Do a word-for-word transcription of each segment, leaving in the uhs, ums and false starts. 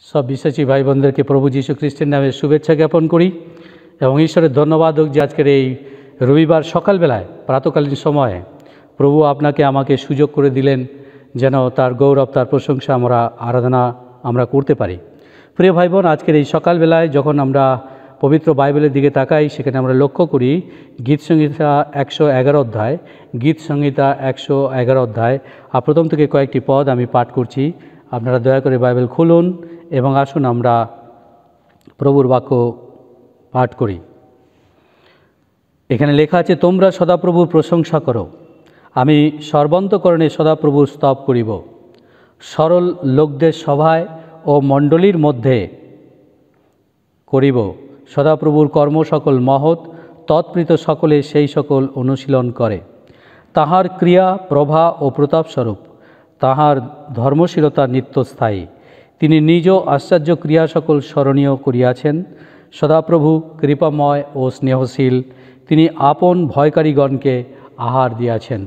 सब विश्वासी भाई बोनदेर के प्रभु जीशु ख्रिस्टेर नामे शुभेच्छा ज्ञापन करी एवं ईश्वरेर धन्यवाद होक जे आजकेर এই रविवार सकाल बेलाय प्रातकालीन समय प्रभु आपनाके आमाके सुयोग करे दिलेन जेन तार गौरव तार प्रशंसा आमरा आराधना आमरा करते पारी। प्रिय भाई बोन आजकेर এই सकाल बेलाय जखन आमरा पवित्र बाइबलेर दिके ताकाई सेखाने आमरा लक्ष्य करी गीत संहिता एकशो एगारो अध्याय गीत संहिता एकशो एगारो अध्याय प्रथम थेके कयेकटी पद आमी पाठ करছি। আপনারা দয়া করে বাইবেল খুলুন এবং আসুন আমরা প্রভুর বাক্য পাঠ করি। এখানে লেখা আছে, তোমরা সদাপ্রভুর প্রশংসা করো, আমি সর্বান্তকরণে সদাপ্রভুর স্তব করিব। সরল লোকদের সভায় ও মণ্ডলীর মধ্যে করিব। সদাপ্রভুর কর্ম সকল মহৎ, তৎপ্রীত সকলে সেই সকল অনুশীলন করে। তাহার ক্রিয়া প্রভা ও প্রতাপস্বরূপ, তাহার ধর্মশীলতা নিত্যস্থায়ী। তিনি নিজ আশ্চর্য ক্রিয়া সকল স্মরণীয় করিয়াছেন। সদাপ্রভু কৃপাময় ও স্নেহশীল, তিনি আপন ভয়কারীগণকে আহার দিয়াছেন।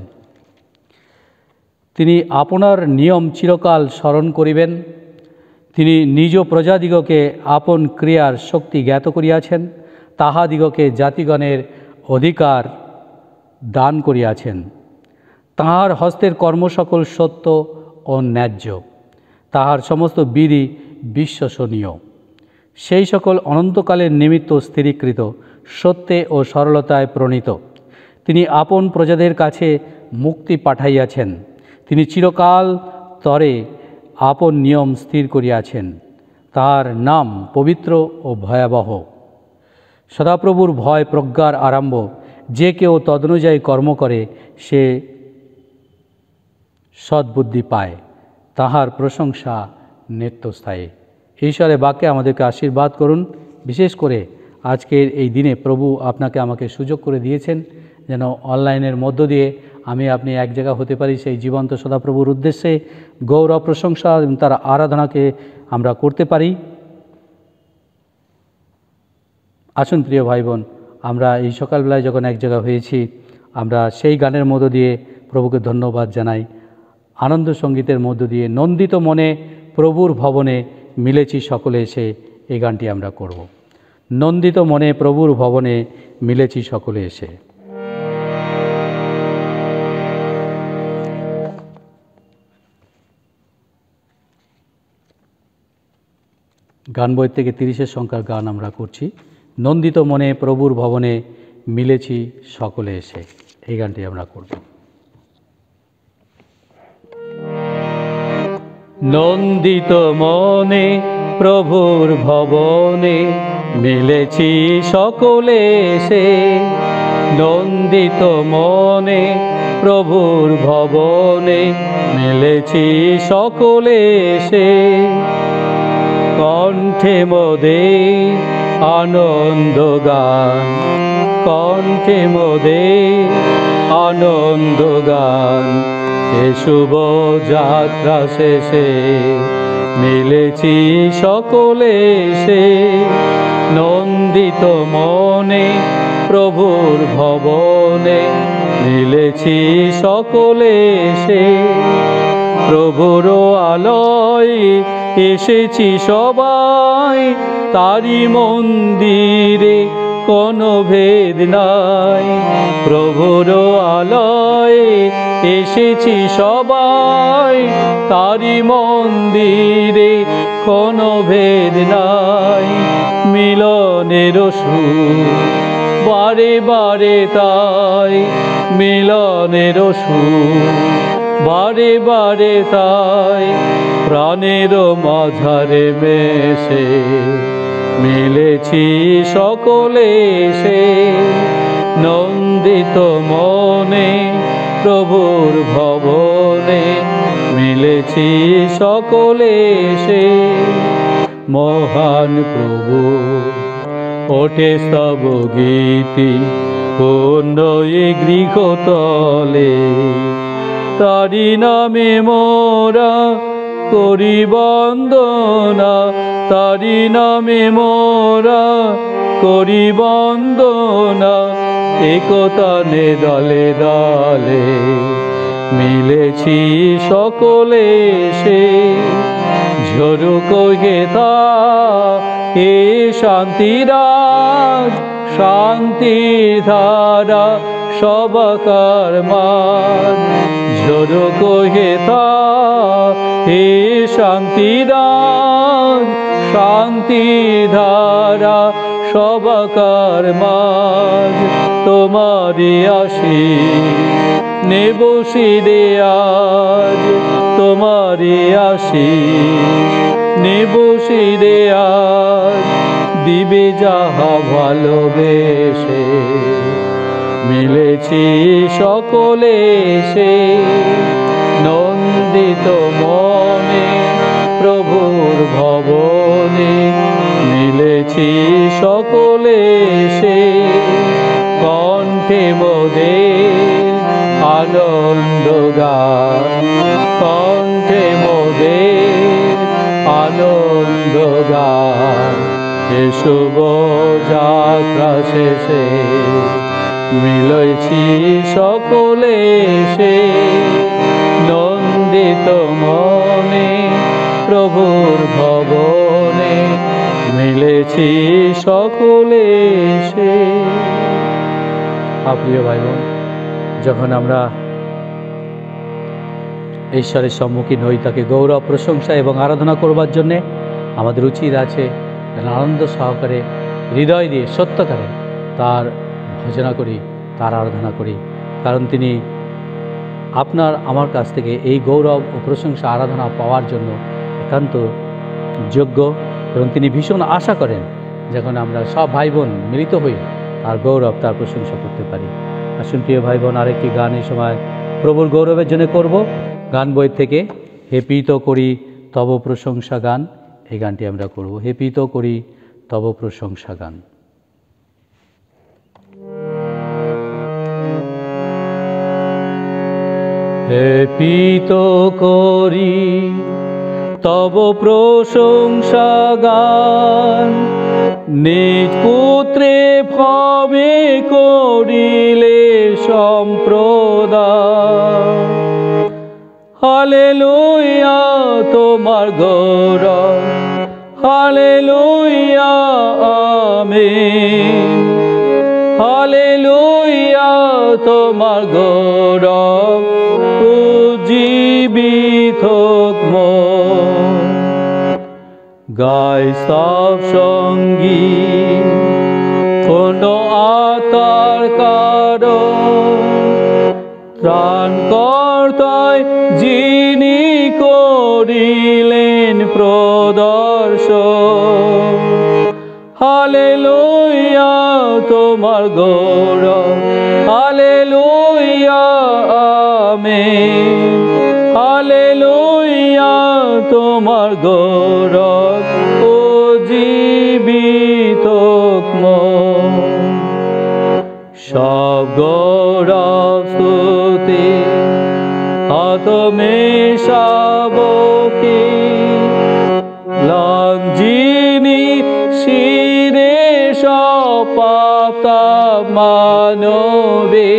তিনি আপনার নিয়ম চিরকাল স্মরণ করিবেন। তিনি নিজ প্রজাদিগকে আপন ক্রিয়ার শক্তি জ্ঞাত করিয়াছেন। তাহাদিগকে জাতিগণের অধিকার দান করিয়াছেন। তাহার হস্তের কর্ম সকল সত্য ও ন্যায্য, তাহার সমস্ত বিধি বিশ্বসনীয়। সেই সকল অনন্তকালের নিমিত্ত স্থিরীকৃত, সত্যে ও সরলতায় প্রণীত। তিনি আপন প্রজাদের কাছে মুক্তি পাঠাইয়াছেন। তিনি চিরকাল তরে আপন নিয়ম স্থির করিয়াছেন। তাহার নাম পবিত্র ও ভয়াবহ। সদাপ্রভুর ভয় প্রজ্ঞার আরম্ভ। যে কেউ তদনুযায়ী কর্ম করে সে সদ্বুদ্ধি পায়। তাহার প্রশংসা নিত্যস্থায়ী। ঈশ্বরের বাক্যে আমাদেরকে আশীর্বাদ করুন। বিশেষ করে আজকের এই দিনে প্রভু আপনাকে আমাকে সুযোগ করে দিয়েছেন যেন অনলাইনের মধ্য দিয়ে আমি আপনি এক জায়গা হতে পারি সেই জীবন্ত সদাপ্রভুর উদ্দেশ্যে গৌরব প্রশংসা এবং তার আরাধনাকে আমরা করতে পারি। আসুন প্রিয় ভাই বোন, আমরা এই সকালবেলায় যখন এক জায়গা হয়েছি আমরা সেই গানের মধ্য দিয়ে প্রভুকে ধন্যবাদ জানাই। আনন্দ সঙ্গীতের মধ্য দিয়ে নন্দিত মনে প্রভুর ভবনে মিলেছি সকলে এসে এই গানটি আমরা করব। নন্দিত মনে প্রভুর ভবনে মিলেছি সকলে এসে। গান বই থেকে তিরিশের সংখ্যার গান আমরা করছি। নন্দিত মনে প্রভুর ভবনে মিলেছি সকলে এসে, এই গানটি আমরা করব। নন্দিত মনে প্রভুর ভবনে মিলেছি সকলে এসে। নন্দিত মনে প্রভুর ভবনে মিলেছি সকলে এসে। কণ্ঠে মোদের আনন্দ গান, কণ্ঠে মোদের আনন্দ গান। এ শুভ যাত্রা শেষে মিলেছি সকলে এসে। নন্দিত মনে প্রভুর ভবনে মিলেছি সকলে এসে। প্রভুর আলয় এসেছি সবাই, তারি মন্দিরে কোনো ভেদ নাই। প্রভুর আলয়ে এসেছি সবাই, তারি মন্দিরে কোনো ভেদ নাই। মিলনের সুর বারে বারে তাই, মিলনের সুর বারে বারে তাই। প্রাণের মাঝারে মেশে মিলেছি সকলে এসে। নন্দিত মনে প্রভুর ভবনে মিলেছি সকলে এসে। মহান প্রভু ওঠে স্তব গীতি পূর্ণ এই গৃহতলে। তারি নামে মোরা করি বন্দনা, তারি নামে মোরা করি বন্দনা। একতানে দলে দলে মিলেছি সকলে এসে ঝরুক হেতা এ শান্তিরাজ, শান্তির ধারা সবাকার মান। ঝরুক হেতা হে শান্তিরাজ, শান্তির ধারা সবাকার মাঝ। তোমারি আশীষ নেব শিরে আজ, তোমারি আশীষ নেব শিরে আজ। দিবে যাহা ভালোবেসে মিলেছি সকলে সে, নন্দিত মনে প্রভুর ভবনে মিলেছি সকলে সে। কণ্ঠে মোদের আনন্দ গান, কণ্ঠে মোদের আনন্দ গান। এ শুভ যাত্রা শেষে মিলেছি সকলে সে, নন্দিত মনে প্রভুর ভবনে মিলেছি সকলে সে। প্রিয় ভাই বোন, যখন আমরা ঈশ্বরের সম্মুখীন হই, তাকে গৌরব প্রশংসা এবং আরাধনা করবার জন্যে আমাদের উচিত আছে আনন্দ সহকারে হৃদয় দিয়ে সত্যকারে তার ভজনা করি, তার আরাধনা করি। কারণ তিনি আপনার আমার কাছ থেকে এই গৌরব ও প্রশংসা আরাধনা পাওয়ার জন্য একান্ত যোগ্য, এবং তিনি ভীষণ আশা করেন যখন আমরা সব ভাই বোন মিলিত হই তার গৌরব, তার প্রশংসা করতে পারি। আসুন প্রিয় ভাই বোন, আরেকটি গান এই সময় প্রভুর গৌরবের জন্য করব। গান বই থেকে হেপিত করি তব প্রশংসা গান, এই গানটি আমরা করব। হেপিত করি তব প্রশংসা গান। হেপিত করি তব প্রশংসা গান, নিজ পুত্রে ভবে করিলে সম্প্রদান। হালেলুয়া তোমার গৌরব, হালেলুয়া আমেন। হালেলুয়া তোমার গৌরব, উজ্জীবিত হোক মন। গাই সব সঙ্গীত পূর্ণ আত্মার কারণ, ত্রাণকর্তায় যিনি করিলেন প্রদর্শন। হালেলুয়া তোমার গৌরব, হালেলুয়া আমেন। হালেলুয়া তোমার গৌরব, উজ্জীবিত হোক মন। সব গৌরব স্তুতি আত্মেশাবকে, লাং যিনি শিরে সপাপ্তা মানবে।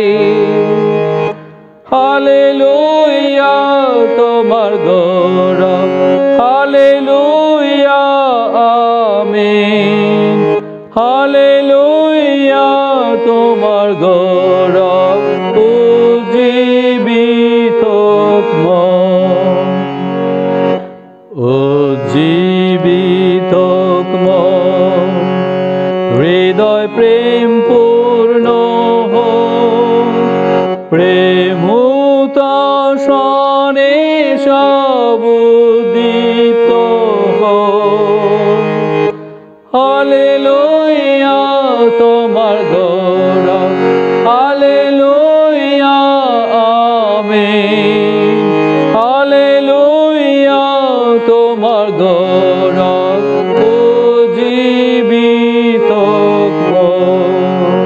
হালেলুয়া তোমার গৌরব, হালেলুয়া আমেন। হালেলুয়া তোমার গৌরব, উজ্জীবিত হোক মন। উজ্জীবিত হোক মন, হৃদয় প্রেম পূর্ণ হোক, প্রেম হুতাশনে সবুদিত হোক। হালেলুয়া তোমার গৌরব, হালেলুয়া আমেন। হালেলুয়া তোমার গৌরব, উজ্জীবিত হোক মন।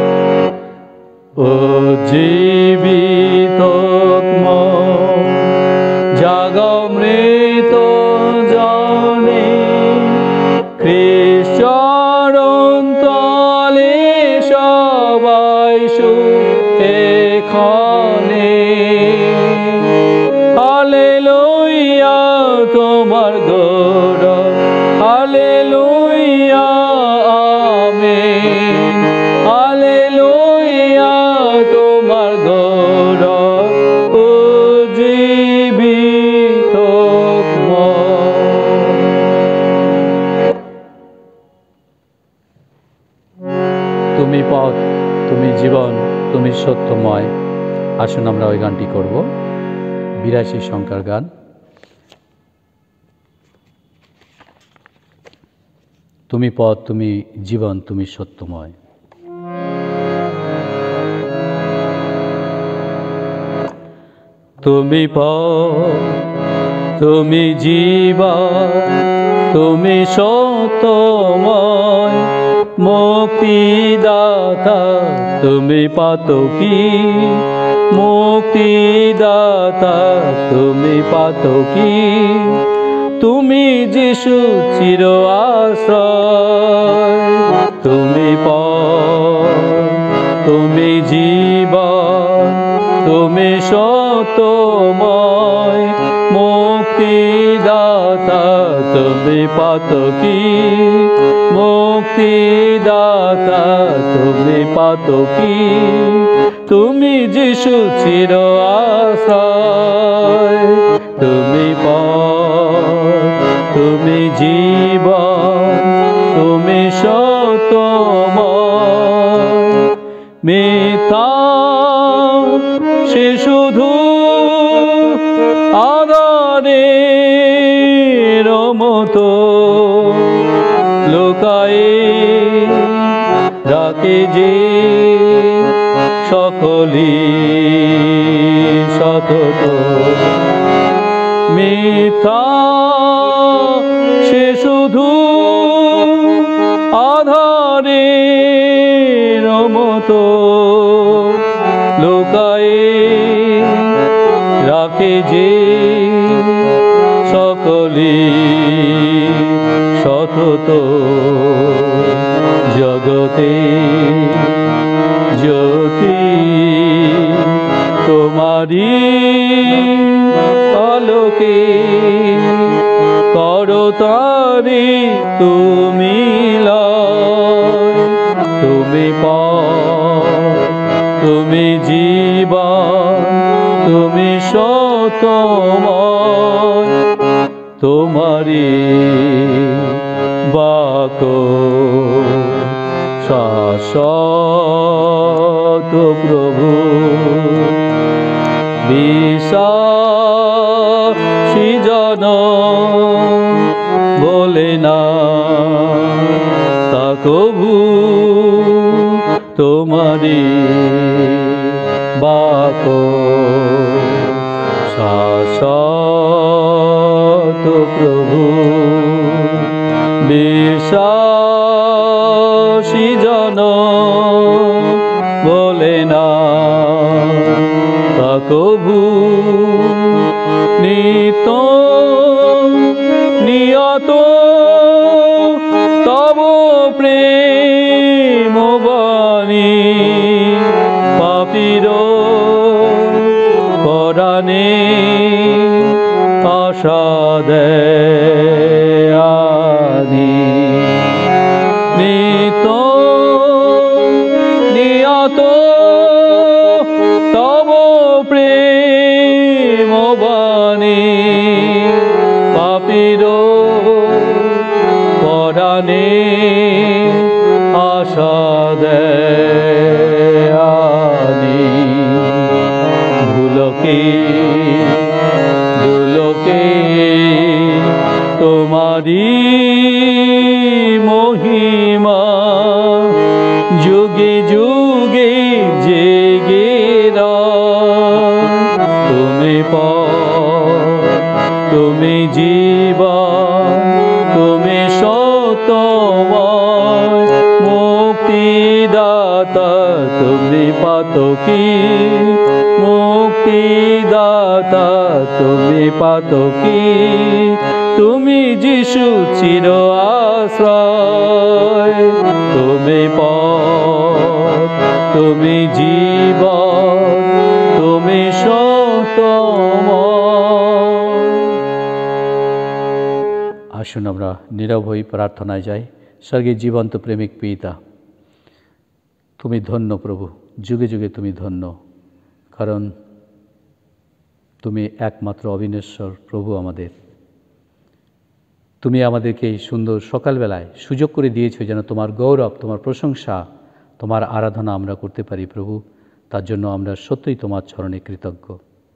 উজ্জীবিত হোক মন, জাগাও মৃত জনে, খ্রিস্ট চরণ তলে সবাই এখানে। হালেলুয়া তোমার গৌরব, হালেলুয়া আমেন, হালেলুয়া তোমার গৌরব উজ্জীবিত তুমি পথ, তুমি জীবন, তুমি সত্যময়। আসুন আমরা ওই গানটি করব, বিরাশি সংখ্যার গান। তুমি পথ, তুমি জীবন, তুমি সত্যময়। তুমি পথ, তুমি জীবন, তুমি সত্যময়, মুক্তিদাতা তুমি পাতকি, মুক্তিদাতা তুমি পাতকি। তুমি যিশু চির আশ্রয়, তুমি পথ, তুমি জীবন, তুমি সত্যময়, মুক্তিদাতা তুমি পাতকি, মুক্তিদাতা তুমি পাতকি। তুমি যিশু চির আশ্রয়, তুমি পথ, তুমি জীবন, তুমি সত্যময়। মিথ্যা সে শুধু আধারের মতো লুকায়ে রাখে যে সকলি সতত। মিথ্যা সে শুধু আধারের মতো লুকায়ে রাখে যে সকলি সতত। জগতে জ্যোতি তোমারি আলোকে, করতারি তুমি লয়। তুমি পথ, তুমি জীবন, তুমি সত্যময়, তোমারি বাক শাশ্বত প্রভু। বিশ্বাসী জন বলে না তা কভু, তোমারি বাক শাশ্বত প্রভু। বিশ্বাসী জন বলে না তা কভু, নিত নিয়ত তব প্রেম বাণী পাপীর পরাণে আশা দেয় আনি। নিত নিয়ত তব প্রেম বাণী পাপীর পরাণে আশা দেয় আনি। ভুলকে দুলকে তোমারি মহিমা যুগে যুগে জেগে রয়। তুমি পথ, তুমি জীবন, তুমি সত্যময়, মুক্তিদাতা তুমি পাতকি, মুক্তিদাতা তুমি পাতকি। তুমি যিশু চির আশ্রয়, তুমি পথ, তুমি জীবন, তুমি সত্যময়। আসুন আসুন আমরা নীরব হয়ে প্রার্থনায় যাই। স্বর্গের জীবন্ত প্রেমিক পিতা, তুমি ধন্য প্রভু, যুগে যুগে তুমি ধন্য, কারণ তুমি একমাত্র অবিনশ্বর প্রভু আমাদের। তুমি আমাদেরকে এই সুন্দর সকালবেলায় সুযোগ করে দিয়েছো যেন তোমার গৌরব, তোমার প্রশংসা, তোমার আরাধনা আমরা করতে পারি প্রভু। তার জন্য আমরা সত্যই তোমার চরণে কৃতজ্ঞ।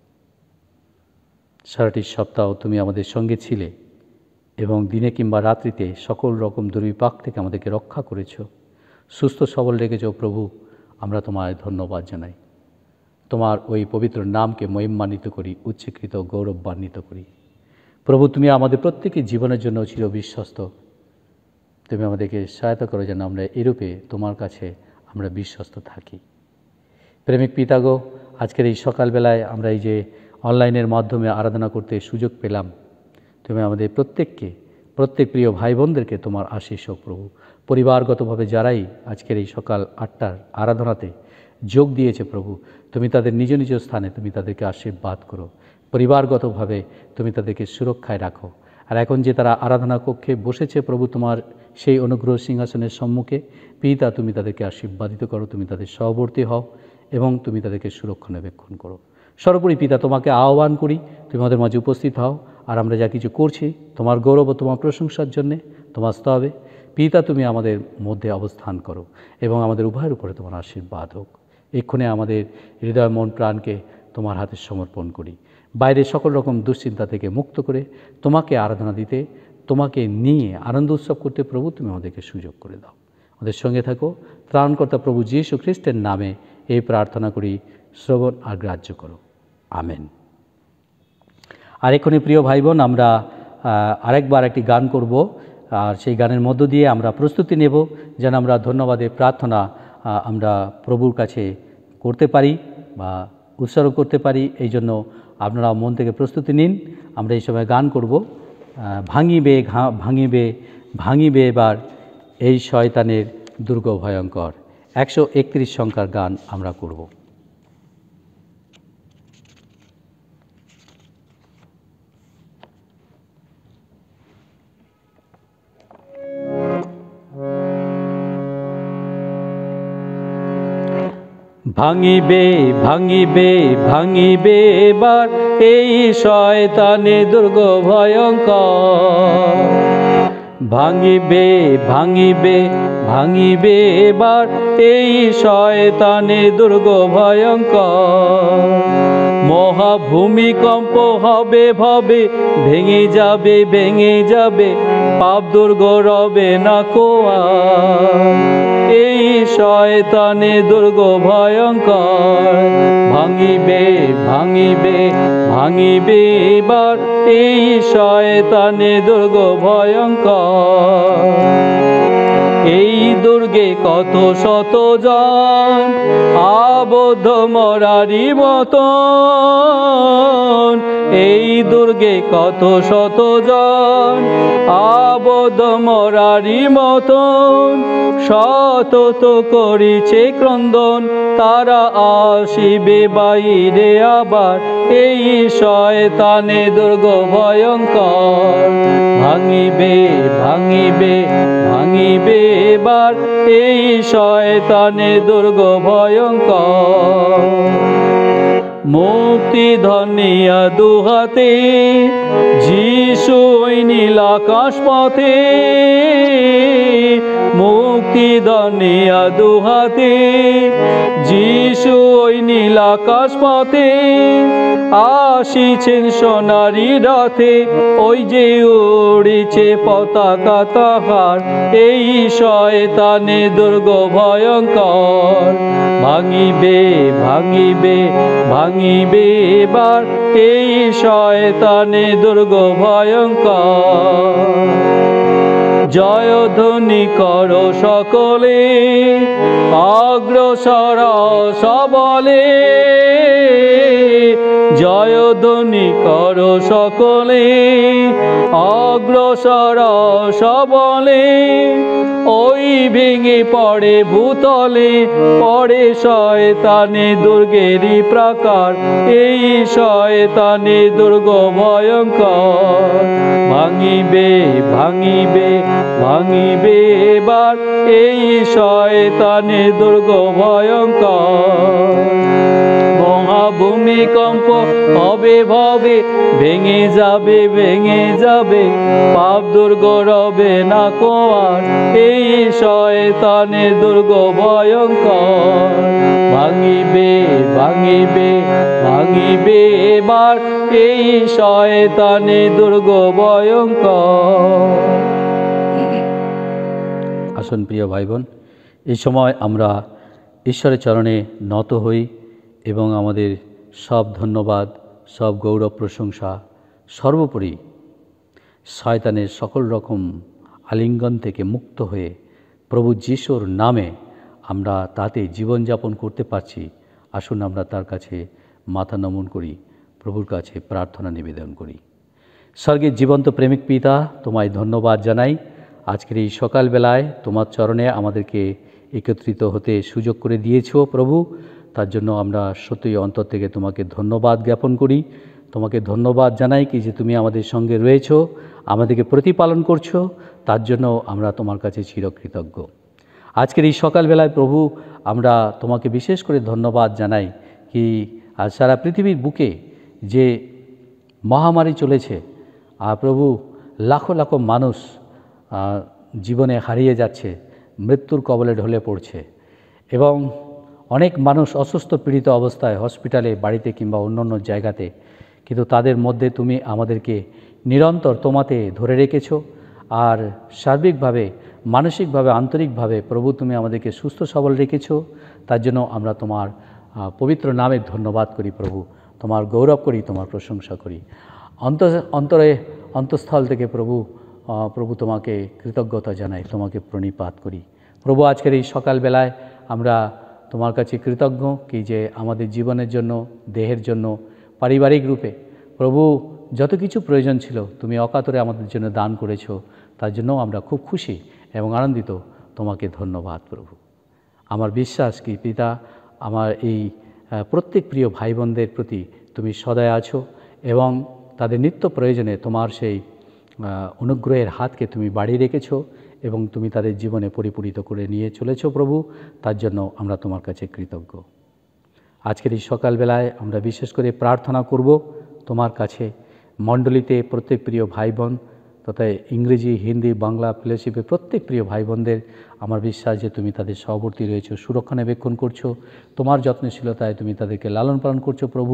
সারাটি সপ্তাহ তুমি আমাদের সঙ্গে ছিলে এবং দিনে কিংবা রাত্রিতে সকল রকম দুর্বিপাক থেকে আমাদেরকে রক্ষা করেছো, সুস্থ সবল রেখেছ প্রভু। আমরা তোমায় ধন্যবাদ জানাই, তোমার ওই পবিত্র নামকে মহিমান্বিত করি, উচ্চীকৃত গৌরবান্বিত করি প্রভু। তুমি আমাদের প্রত্যেকের জীবনের জন্য চির বিশ্বস্ত। তুমি আমাদেরকে সহায়তা করো যেন আমরা এরূপে তোমার কাছে আমরা বিশ্বস্ত থাকি। প্রেমিক পিতাগো, আজকের এই সকালবেলায় আমরা এই যে অনলাইনের মাধ্যমে আরাধনা করতে সুযোগ পেলাম, তুমি আমাদের প্রত্যেককে, প্রত্যেক প্রিয় ভাই বোনদেরকে তোমার আশীষ হোক প্রভু। পরিবারগতভাবে যারাই আজকের এই সকাল আটটার আরাধনাতে যোগ দিয়েছে প্রভু, তুমি তাদের নিজ নিজ স্থানে তুমি তাদেরকে আশীর্বাদ করো। পরিবারগতভাবে তুমি তাদেরকে সুরক্ষায় রাখো। আর এখন যে তারা আরাধনা কক্ষে বসেছে প্রভু তোমার সেই অনুগ্রহ সিংহাসনের সম্মুখে, পিতা তুমি তাদেরকে আশীর্বাদিত করো, তুমি তাদের সহবর্তী হও এবং তুমি তাদেরকে সুরক্ষণাবেক্ষণ করো। সর্বোপরি পিতা তোমাকে আহ্বান করি, তুমি আমাদের মাঝে উপস্থিত হও। আর আমরা যা কিছু করছি তোমার গৌরব ও তোমার প্রশংসার জন্যে, তোমার স্তবে পিতা তুমি আমাদের মধ্যে অবস্থান করো এবং আমাদের উভয়ের উপরে তোমার আশীর্বাদ হোক। এক্ষণে আমাদের হৃদয় মন প্রাণকে তোমার হাতে সমর্পণ করি, বাইরে সকল রকম দুশ্চিন্তা থেকে মুক্ত করে তোমাকে আরাধনা দিতে, তোমাকে নিয়ে আনন্দ উৎসব করতে প্রভু তুমি আমাদেরকে সুযোগ করে দাও। আমাদের সঙ্গে থাকো, ত্রাণকর্তা প্রভু যীশু খ্রিস্টের নামে এই প্রার্থনা করি, শ্রবণ আর গ্রাহ্য করো, আমেন। আর এক্ষুনি প্রিয় ভাই বোন, আমরা আরেকবার একটি গান করব, আর সেই গানের মধ্য দিয়ে আমরা প্রস্তুতি নেব যেন আমরা ধন্যবাদের প্রার্থনা আমরা প্রভুর কাছে করতে পারি বা উৎসর্গ করতে পারি। এই জন্য আপনারা মন থেকে প্রস্তুতি নিন। আমরা এই সময় গান করব, ভাঙিবে ভাঙিবে ভাঙিবে এবার এই শয়তানের দুর্গ ভয়ঙ্কর। একশো একত্রিশ সংখ্যার গান আমরা করব। ভাঙিবে ভাঙিবে ভাঙিবে এবার এই শয়তানে দুর্গ ভয়ঙ্কর। ভাঙিবে ভাঙিবে ভাঙিবে এবার এই শয়তানে দুর্গ ভয়ঙ্কর। মহাভূমিকম্প হবে ভবে, ভেঙে যাবে ভেঙে যাবে, পাপ দুর্গ রবে না কোয়া। এই শয়তানে দুর্গ ভয়ঙ্কর। ভাঙিবে ভাঙিবে ভাঙিবে এবার এই শয়তানে দুর্গ ভয়ঙ্কর। এই দুর্গে কত শত জন আবদ্ধ মরারি মতন। এই দুর্গে কত শত জন আবদ্ধ মরারি মতন। শতত করিছে ক্রন্দন, তারা আসিবে বাইরে আবার। এই শয়তানে দুর্গ ভয়ঙ্কর। ভাঙিবে ভাঙিবে ভাঙিবে এবার এই শয়তানে দুর্গ ভয়ঙ্কর। মুক্তি ধনিয়া দুহাতে, যিশু ওই নীল আকাশ পথে। মুক্তি ধনিয়া দুহাতে, যিশু ওই নীল আকাশ পথে। আসিছেন সোনারি রথে, ওই যে উড়িছে পতাকা তাহার। এই শয়তানে দুর্গ ভয়ঙ্কর। ভাঙিবে ভাঙিবে ভাঙিবে এবার এই শয়তানে দুর্গ ভয়ঙ্কর। জয়ধ্বনি করো সকলে, অগ্রসর সবলে। জয়ধ্বনি করো সকলে, অগ্রসর সবলে। ওই ভেঙে পড়ে ভূতলে, পড়ে শয়তানে দুর্গেরই প্রাকার, এই শয়তানে দুর্গ ভয়ঙ্কর। ভাঙিবে ভাঙিবে ভাঙিবে এবার, এই শয়তানে দুর্গ ভয়ঙ্কর। মহাভূমিকম্প হবে ভবে, ভেঙে যাবে ভেঙে যাবে, পাপ দুর্গ রবে না কোয়ার, এই শয়তানের দুর্গ ভয়ঙ্কর। ভাঙিবে ভাঙিবে ভাঙিবে এবার, এই শয়তানের দুর্গ ভয়ঙ্কর। আসুন প্রিয় ভাই বোন, এই সময় আমরা ঈশ্বরের চরণে নত হই এবং আমাদের সব ধন্যবাদ, সব গৌরব প্রশংসা, সর্বোপরি শয়তানের সকল রকম আলিঙ্গন থেকে মুক্ত হয়ে প্রভু যিশুর নামে আমরা তাতে জীবনযাপন করতে পারছি। আসুন আমরা তার কাছে মাথা নমন করি, প্রভুর কাছে প্রার্থনা নিবেদন করি। স্বর্গের জীবন্ত প্রেমিক পিতা, তোমায় ধন্যবাদ জানাই। আজকের এই সকালবেলায় তোমার চরণে আমাদেরকে একত্রিত হতে সুযোগ করে দিয়েছো প্রভু, তার জন্য আমরা সত্যই অন্তর থেকে তোমাকে ধন্যবাদ জ্ঞাপন করি। তোমাকে ধন্যবাদ জানাই কি যে তুমি আমাদের সঙ্গে রয়েছো, আমাদেরকে প্রতিপালন করছো, তার জন্য আমরা তোমার কাছে চিরকৃতজ্ঞ। আজকের এই সকালবেলায় প্রভু আমরা তোমাকে বিশেষ করে ধন্যবাদ জানাই কি আজ সারা পৃথিবীর বুকে যে মহামারী চলেছে, আর প্রভু লাখো লাখো মানুষ জীবনে হারিয়ে যাচ্ছে, মৃত্যুর কবলে ঢলে পড়ছে এবং অনেক মানুষ অসুস্থ পীড়িত অবস্থায় হসপিটালে, বাড়িতে কিংবা অন্য অন্য জায়গাতে, কিন্তু তাদের মধ্যে তুমি আমাদেরকে নিরন্তর তোমাতে ধরে রেখেছো। আর সার্বিকভাবে, মানসিকভাবে, আন্তরিকভাবে প্রভু তুমি আমাদেরকে সুস্থ সবল রেখেছো। তার জন্য আমরা তোমার পবিত্র নামে ধন্যবাদ করি প্রভু, তোমার গৌরব করি, তোমার প্রশংসা করি। অন্ত অন্তরে অন্তঃস্থল থেকে প্রভু প্রভু তোমাকে কৃতজ্ঞতা জানাই, তোমাকে প্রণিপাত করি। প্রভু আজকের এই সকালবেলায় আমরা তোমার কাছে কৃতজ্ঞ কি যে আমাদের জীবনের জন্য, দেহের জন্য, পারিবারিক রূপে প্রভু যত কিছু প্রয়োজন ছিল তুমি অকাতরে আমাদের জন্য দান করেছো। তার জন্য আমরা খুব খুশি এবং আনন্দিত। তোমাকে ধন্যবাদ প্রভু। আমার বিশ্বাস কি পিতা, আমার এই প্রত্যেক প্রিয় ভাই বোনদের প্রতি তুমি সদয় আছো এবং তাদের নিত্য প্রয়োজনে তোমার সেই অনুগ্রহের হাতকে তুমি বাড়িয়ে রেখেছো এবং তুমি তাদের জীবনে পরিপূরিত করে নিয়ে চলেছো প্রভু। তার জন্য আমরা তোমার কাছে কৃতজ্ঞ। আজকের এই সকালবেলায় আমরা বিশেষ করে প্রার্থনা করব তোমার কাছে মণ্ডলীতে প্রত্যেক প্রিয় ভাই বোন তথা ইংরেজি, হিন্দি, বাংলা ফেলোশিপের প্রত্যেক প্রিয় ভাই বোনদের আমার বিশ্বাস যে তুমি তাদের সহবর্তী রয়েছো, সুরক্ষণাবেক্ষণ করছো, তোমার যত্নশীলতায় তুমি তাদেরকে লালন পালন করছো প্রভু।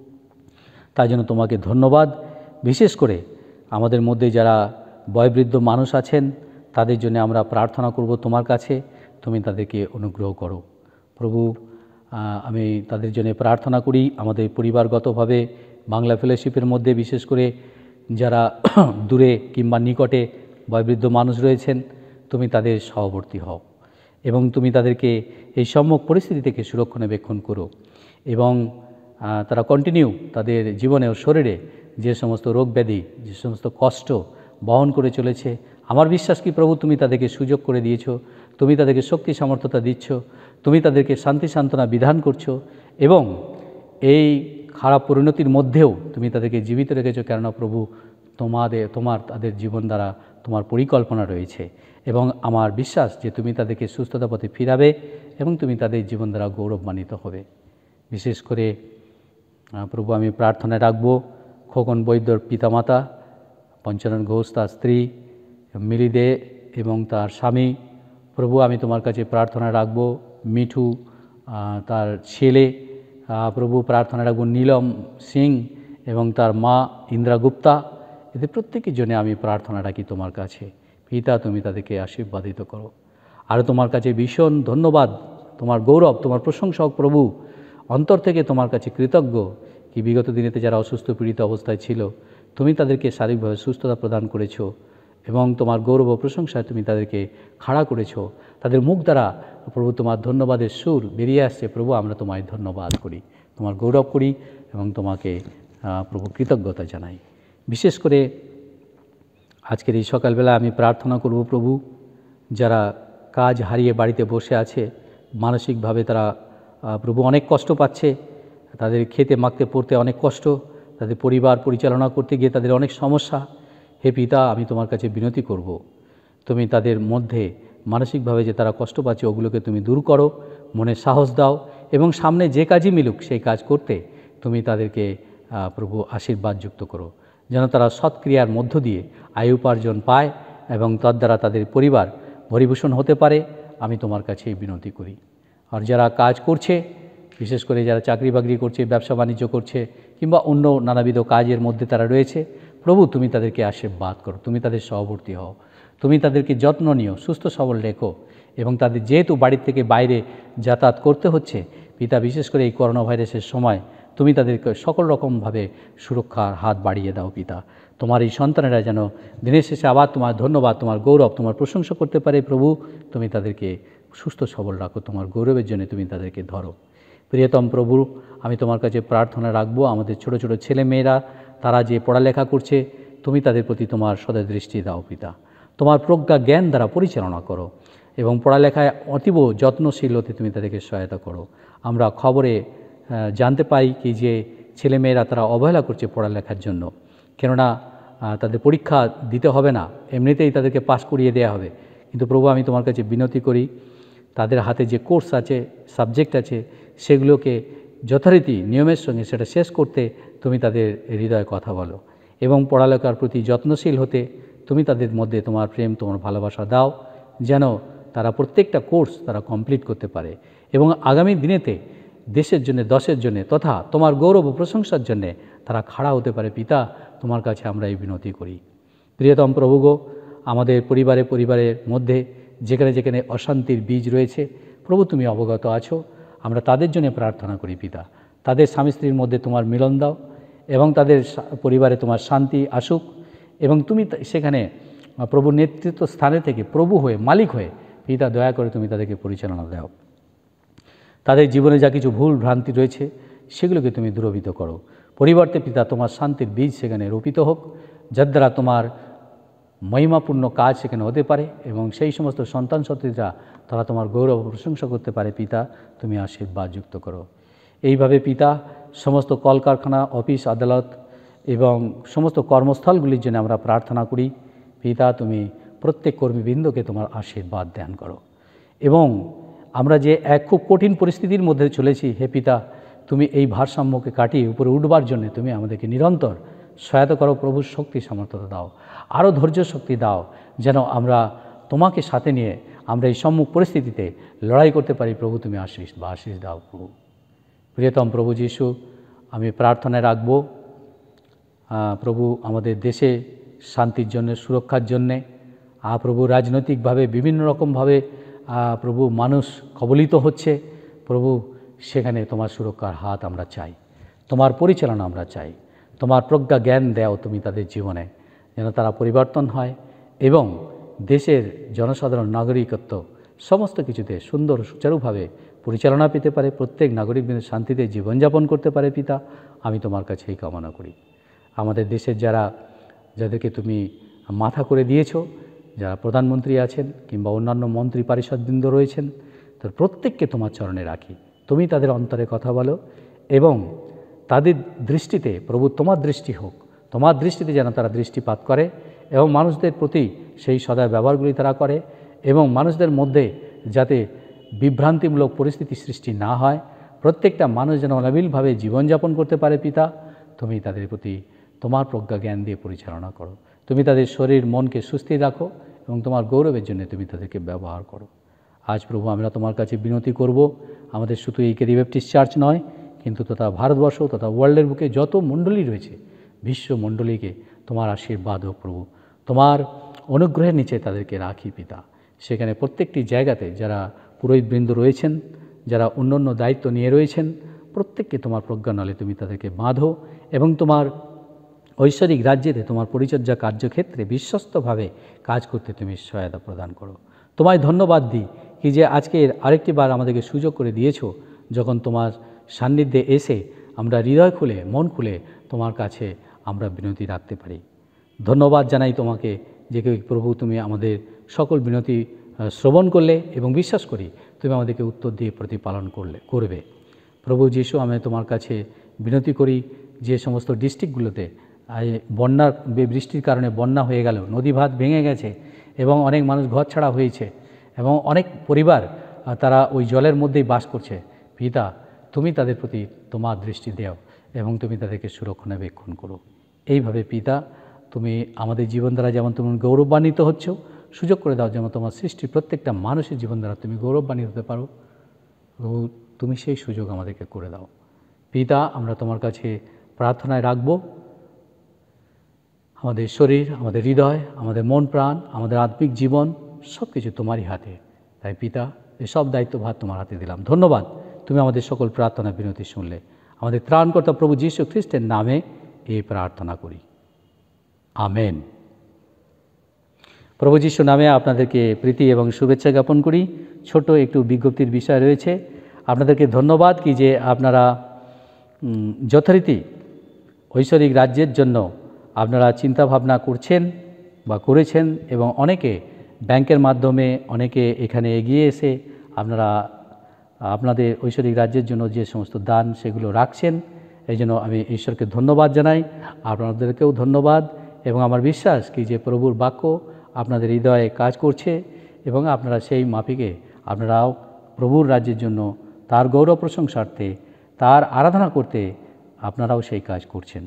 তাই জন্য তোমাকে ধন্যবাদ। বিশেষ করে আমাদের মধ্যে যারা বয়োবৃদ্ধ মানুষ আছেন তাদের জন্য আমরা প্রার্থনা করব তোমার কাছে, তুমি তাদেরকে অনুগ্রহ করো প্রভু। আমি তাদের জন্য প্রার্থনা করি আমাদের পরিবারগতভাবে বাংলা ফেলোশিপের মধ্যে বিশেষ করে যারা দূরে কিংবা নিকটে বয়োবৃদ্ধ মানুষ রয়েছেন, তুমি তাদের সহবর্তী হও এবং তুমি তাদেরকে এই সম্মুখ পরিস্থিতি থেকে সুরক্ষণাবেক্ষণ করো এবং তারা কন্টিনিউ তাদের জীবনে ও শরীরে যে সমস্ত রোগ ব্যাধি, যে সমস্ত কষ্ট বহন করে চলেছে, আমার বিশ্বাস কি প্রভু তুমি তাদেরকে সুযোগ করে দিয়েছো, তুমি তাদেরকে শক্তি সামর্থ্যতা দিচ্ছ, তুমি তাদেরকে শান্তি সান্ত্বনা বিধান করছো এবং এই খারাপ পরিণতির মধ্যেও তুমি তাদেরকে জীবিত রেখেছো। কেননা প্রভু তোমাদের তোমার তাদের জীবন দ্বারা তোমার পরিকল্পনা রয়েছে এবং আমার বিশ্বাস যে তুমি তাদেরকে সুস্থতা পথে ফিরাবে এবং তুমি তাদের জীবন দ্বারা গৌরবান্বিত হবে। বিশেষ করে প্রভু আমি প্রার্থনায় রাখবো খোকন বৈদ্যর পিতামাতা পঞ্চানন ঘোষ, তার স্ত্রী মিলি দে এবং তার স্বামী। প্রভু আমি তোমার কাছে প্রার্থনা রাখবো মিঠু, তার ছেলে। প্রভু প্রার্থনা রাখবো নীলম সিং এবং তার মা ইন্দ্রা গুপ্তা। এদের প্রত্যেকের জন্য আমি প্রার্থনা রাখি তোমার কাছে। পিতা তুমি তাদেরকে আশীর্বাদিত করো। আর তোমার কাছে ভীষণ ধন্যবাদ, তোমার গৌরব, তোমার প্রশংসা প্রভু। অন্তর থেকে তোমার কাছে কৃতজ্ঞ কি বিগত দিনেতে যারা অসুস্থ পীড়িত অবস্থায় ছিল তুমি তাদেরকে শারীরিকভাবে সুস্থতা প্রদান করেছো এবং তোমার গৌরব ও প্রশংসায় তুমি তাদেরকে খাড়া করেছো। তাদের মুখ দ্বারা প্রভু তোমার ধন্যবাদের সুর বেরিয়ে আসছে। প্রভু আমরা তোমায় ধন্যবাদ করি, তোমার গৌরব করি এবং তোমাকে প্রভু কৃতজ্ঞতা জানাই। বিশেষ করে আজকের এই সকালবেলা আমি প্রার্থনা করব প্রভু, যারা কাজ হারিয়ে বাড়িতে বসে আছে, মানসিকভাবে তারা প্রভু অনেক কষ্ট পাচ্ছে, তাদের খেতে মাখতে পড়তে অনেক কষ্ট, তাদের পরিবার পরিচালনা করতে গিয়ে তাদের অনেক সমস্যা। হে পিতা, আমি তোমার কাছে বিনতি করব, তুমি তাদের মধ্যে মানসিকভাবে যে তারা কষ্ট পাচ্ছে ওগুলোকে তুমি দূর করো, মনে সাহস দাও এবং সামনে যে কাজই মিলুক সেই কাজ করতে তুমি তাদেরকে প্রভু আশীর্বাদ যুক্ত করো, যেন তারা সৎক্রিয়ার মধ্য দিয়ে আয় উপার্জন পায় এবং তদ্বারা তাদের পরিবার পরিভূষণ হতে পারে। আমি তোমার কাছে বিনতি করি। আর যারা কাজ করছে, বিশেষ করে যারা চাকরি বাকরি করছে, ব্যবসা বাণিজ্য করছে কিংবা অন্য নানাবিধ কাজের মধ্যে তারা রয়েছে, প্রভু তুমি তাদেরকে আশীর্বাদ করো, তুমি তাদের সহবর্তী হও, তুমি তাদেরকে যত্ন নিও, সুস্থ সবল রেখো এবং তাদের যেহেতু বাড়ির থেকে বাইরে যাতায়াত করতে হচ্ছে পিতা, বিশেষ করে এই করোনা ভাইরাসের সময় তুমি তাদেরকে সকল রকমভাবে সুরক্ষার হাত বাড়িয়ে দাও পিতা। তোমার এই সন্তানেরা যেন দিনের শেষে আবার তোমার ধন্যবাদ, তোমার গৌরব, তোমার প্রশংসা করতে পারে। প্রভু তুমি তাদেরকে সুস্থ সবল রাখো, তোমার গৌরবের জন্য তুমি তাদেরকে ধরো। প্রিয়তম প্রভু, আমি তোমার কাছে প্রার্থনা রাখবো আমাদের ছোট ছোট ছেলে মেয়েরা, তারা যে পড়ালেখা করছে তুমি তাদের প্রতি তোমার সদয় দৃষ্টি দাও পিতা। তোমার প্রজ্ঞা জ্ঞান দ্বারা পরিচালনা করো এবং পড়ালেখায় অতীব যত্নশীল হতে তুমি তাদেরকে সহায়তা করো। আমরা খবরে জানতে পাই কি যে ছেলেমেয়েরা তারা অবহেলা করছে পড়ালেখার জন্য, কেননা তাদের পরীক্ষা দিতে হবে না, এমনিতেই তাদেরকে পাস করিয়ে দেওয়া হবে। কিন্তু প্রভু আমি তোমার কাছে বিনতি করি, তাদের হাতে যে কোর্স আছে, সাবজেক্ট আছে, সেগুলোকে যথারীতি নিয়মের সঙ্গে সেটা শেষ করতে তুমি তাদের হৃদয়ে কথা বলো এবং পড়ালেখার প্রতি যত্নশীল হতে তুমি তাদের মধ্যে তোমার প্রেম, তোমার ভালোবাসা দাও, যেন তারা প্রত্যেকটা কোর্স তারা কমপ্লিট করতে পারে এবং আগামী দিনেতে দেশের জন্য, দশের জন্য তথা তোমার গৌরব ও প্রশংসার জন্যে তারা খাড়া হতে পারে। পিতা তোমার কাছে আমরা এই বিনতি করি। প্রিয়তম প্রভুগো, আমাদের পরিবারে পরিবারের মধ্যে যেখানে যেখানে অশান্তির বীজ রয়েছে প্রভু তুমি অবগত আছো, আমরা তাদের জন্য প্রার্থনা করি পিতা। তাদের স্বামী স্ত্রীর মধ্যে তোমার মিলন দাও এবং তাদের পরিবারে তোমার শান্তি আসুক এবং তুমি সেখানে প্রভুর নেতৃত্ব স্থানে থেকে প্রভু হয়ে, মালিক হয়ে পিতা দয়া করে তুমি তাদেরকে পরিচালনা দাও। তাদের জীবনে যা কিছু ভুল ভ্রান্তি রয়েছে সেগুলোকে তুমি দূরীভূত করো। পরিবর্তে পিতা তোমার শান্তির বীজ সেখানে রোপিত হোক, যার দ্বারা তোমার মহিমাপূর্ণ কাজ সেখানে হতে পারে এবং সেই সমস্ত সন্তান সন্ততিরা তারা তোমার গৌরব প্রশংসা করতে পারে। পিতা তুমি আশীর্বাদ যুক্ত করো। এইভাবে পিতা সমস্ত কলকারখানা, অফিস আদালত এবং সমস্ত কর্মস্থলগুলির জন্য আমরা প্রার্থনা করি। পিতা তুমি প্রত্যেক কর্মীবৃন্দকে তোমার আশীর্বাদ দান করো এবং আমরা যে এক খুব কঠিন পরিস্থিতির মধ্যে চলেছি, হে পিতা তুমি এই ভারসাম্যকে কাটিয়ে উপরে উঠবার জন্য তুমি আমাদেরকে নিরন্তর সহায়তা করো। প্রভুর শক্তি সামর্থ্যতা দাও, আরও ধৈর্য শক্তি দাও, যেন আমরা তোমাকে সাথে নিয়ে আমরা এই সম্মুখ পরিস্থিতিতে লড়াই করতে পারি। প্রভু তুমি আশীষ বা আশীষ দাও। প্রভু প্রিয়তম প্রভু যিশু, আমি প্রার্থনায় রাখবো প্রভু আমাদের দেশে শান্তির জন্য, সুরক্ষার জন্যে। আ প্রভু রাজনৈতিকভাবে বিভিন্ন রকমভাবে প্রভু মানুষ কবলিত হচ্ছে, প্রভু সেখানে তোমার সুরক্ষার হাত আমরা চাই, তোমার পরিচালনা আমরা চাই, তোমার প্রজ্ঞা জ্ঞান দাও তুমি তাদের জীবনে, যেন তারা পরিবর্তন হয় এবং দেশের জনসাধারণ নাগরিকত্ব সমস্ত কিছুতে সুন্দর সুচারুভাবে পরিচালনা পেতে পারে, প্রত্যেক নাগরিকদের শান্তিতে জীবনযাপন করতে পারে। পিতা আমি তোমার কাছে এই কামনা করি। আমাদের দেশের যারা যাদেরকে তুমি মাথা করে দিয়েছো, যারা প্রধানমন্ত্রী আছেন কিংবা অন্যান্য মন্ত্রী পরিষদবৃন্দ রয়েছেন, তার প্রত্যেককে তোমার চরণে রাখি। তুমি তাদের অন্তরে কথা বলো এবং তাদের দৃষ্টিতে প্রভু তোমার দৃষ্টি হোক, তোমার দৃষ্টিতে যেন তারা দৃষ্টিপাত করে এবং মানুষদের প্রতি সেই সদয় ব্যবহারগুলি তারা করে এবং মানুষদের মধ্যে যাতে বিভ্রান্তিমূলক পরিস্থিতি সৃষ্টি না হয়, প্রত্যেকটা মানুষ যেন অনাবিলভাবে জীবনযাপন করতে পারে। পিতা তুমি তাদের প্রতি তোমার প্রজ্ঞা জ্ঞান দিয়ে পরিচালনা করো, তুমি তাদের শরীর মনকে সুস্থির রাখো এবং তোমার গৌরবের জন্য তুমি তাদেরকে ব্যবহার করো। আজ প্রভু আমরা তোমার কাছে বিনতি করব, আমাদের শুধু এই কেরি ব্যাপটিস্ট চার্চ নয় কিন্তু তথা ভারতবর্ষ তথা ওয়ার্ল্ডের বুকে যত মণ্ডলী রয়েছে, বিশ্ব মণ্ডলীকে তোমার আশীর্বাদ ও প্রভু তোমার অনুগ্রহের নিচে তাদেরকে রাখি। পিতা সেখানে প্রত্যেকটি জায়গাতে যারা পুরোহিতবৃন্দ রয়েছেন, যারা অন্য অন্য দায়িত্ব নিয়ে রয়েছেন, প্রত্যেককে তোমার প্রজ্ঞানলে তুমি তাদেরকে বাঁধো এবং তোমার ঐশ্বরিক রাজ্যেতে তোমার পরিচর্যা কার্যক্ষেত্রে বিশ্বস্তভাবে কাজ করতে তুমি সহায়তা প্রদান করো। তোমায় ধন্যবাদ দিই কি যে আজকের আরেকটি বার আমাদেরকে সুযোগ করে দিয়েছো, যখন তোমার সান্নিধ্যে এসে আমরা হৃদয় খুলে মন খুলে তোমার কাছে আমরা বিনতি রাখতে পারি। ধন্যবাদ জানাই তোমাকে যে প্রভু তুমি আমাদের সকল বিনতি শ্রবণ করলে এবং বিশ্বাস করি তুমি আমাদেরকে উত্তর দিয়ে প্রতিপালন করলে করবে। প্রভু যিশু, আমি তোমার কাছে বিনতি করি যে সমস্ত ডিস্ট্রিক্টগুলোতে বন্যার বৃষ্টির কারণে বন্যা হয়ে গেল, নদী ভাত ভেঙে গেছে এবং অনেক মানুষ ঘর ছাড়া হয়েছে এবং অনেক পরিবার তারা ওই জলের মধ্যেই বাস করছে, পিতা তুমি তাদের প্রতি তোমার দৃষ্টি দাও এবং তুমি তাদেরকে সুরক্ষণাবেক্ষণ করো। এইভাবে পিতা তুমি আমাদের জীবন দ্বারা যেমন তুমি গৌরবান্বিত হচ্ছ, সুযোগ করে দাও যেমন তোমার সৃষ্টির প্রত্যেকটা মানুষের জীবন দ্বারা তুমি গৌরবান্বিত হতে পারো। প্রভু তুমি সেই সুযোগ আমাদেরকে করে দাও। পিতা আমরা তোমার কাছে প্রার্থনায় রাখবো আমাদের শরীর, আমাদের হৃদয়, আমাদের মন প্রাণ, আমাদের আত্মিক জীবন সব কিছু তোমারই হাতে। তাই পিতা এসব দায়িত্বভার তোমার হাতে দিলাম। ধন্যবাদ, তুমি আমাদের সকল প্রার্থনা বিনতি শুনলে। আমাদের ত্রাণকর্তা প্রভু যীশু খ্রিস্টের নামে এই প্রার্থনা করি, আমেন। প্রভু যীশু নামে আপনাদেরকে প্রীতি এবং শুভেচ্ছা জ্ঞাপন করি। ছোট একটু বিজ্ঞপ্তির বিষয় রয়েছে। আপনাদেরকে ধন্যবাদ কি যে আপনারা যথারীতি ঐশ্বরিক রাজ্যের জন্য আপনারা চিন্তা ভাবনা করছেন বা করেছেন এবং অনেকে ব্যাংকের মাধ্যমে অনেকে এখানে এগিয়ে এসে আপনারা আপনাদের ঐশ্বরিক রাজ্যের জন্য যে সমস্ত দান সেগুলো রাখছেন। এই জন্য আমি ঈশ্বরকে ধন্যবাদ জানাই, আপনাদেরকেও ধন্যবাদ। এবং আমার বিশ্বাস কি যে প্রভুর বাক্য আপনাদের হৃদয়ে কাজ করছে এবং আপনারা সেই মাফিকে আপনারাও প্রভুর রাজ্যের জন্য তার গৌরব প্রশংসার্থে তার আরাধনা করতে আপনারাও সেই কাজ করছেন।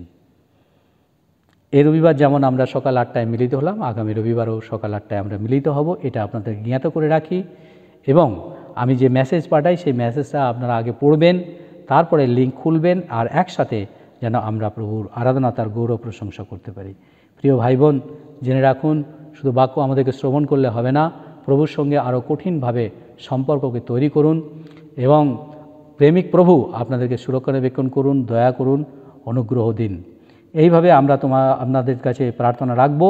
এই রবিবার যেমন আমরা সকাল আটটায় মিলিত হলাম, আগামী রবিবারও সকাল আটটায় আমরা মিলিত হব, এটা আপনাদের জ্ঞাত করে রাখি। এবং আমি যে মেসেজ পাঠাই সেই মেসেজটা আপনারা আগে পড়বেন, তারপরে লিঙ্ক খুলবেন, আর একসাথে যেন আমরা প্রভুর আরাধনা তার গৌরব প্রশংসা করতে পারি। প্রিয় ভাই বোন, জেনে রাখুন শুধু বাক্য আমাদেরকে শ্রবণ করলে হবে না, প্রভুর সঙ্গে আরও কঠিনভাবে সম্পর্ককে তৈরি করুন এবং প্রেমিক প্রভু আপনাদেরকে সুরক্ষণাবেক্ষণ করুন, দয়া করুন, অনুগ্রহ দিন। এইভাবে আমরা তোমার আপনাদের কাছে প্রার্থনা রাখব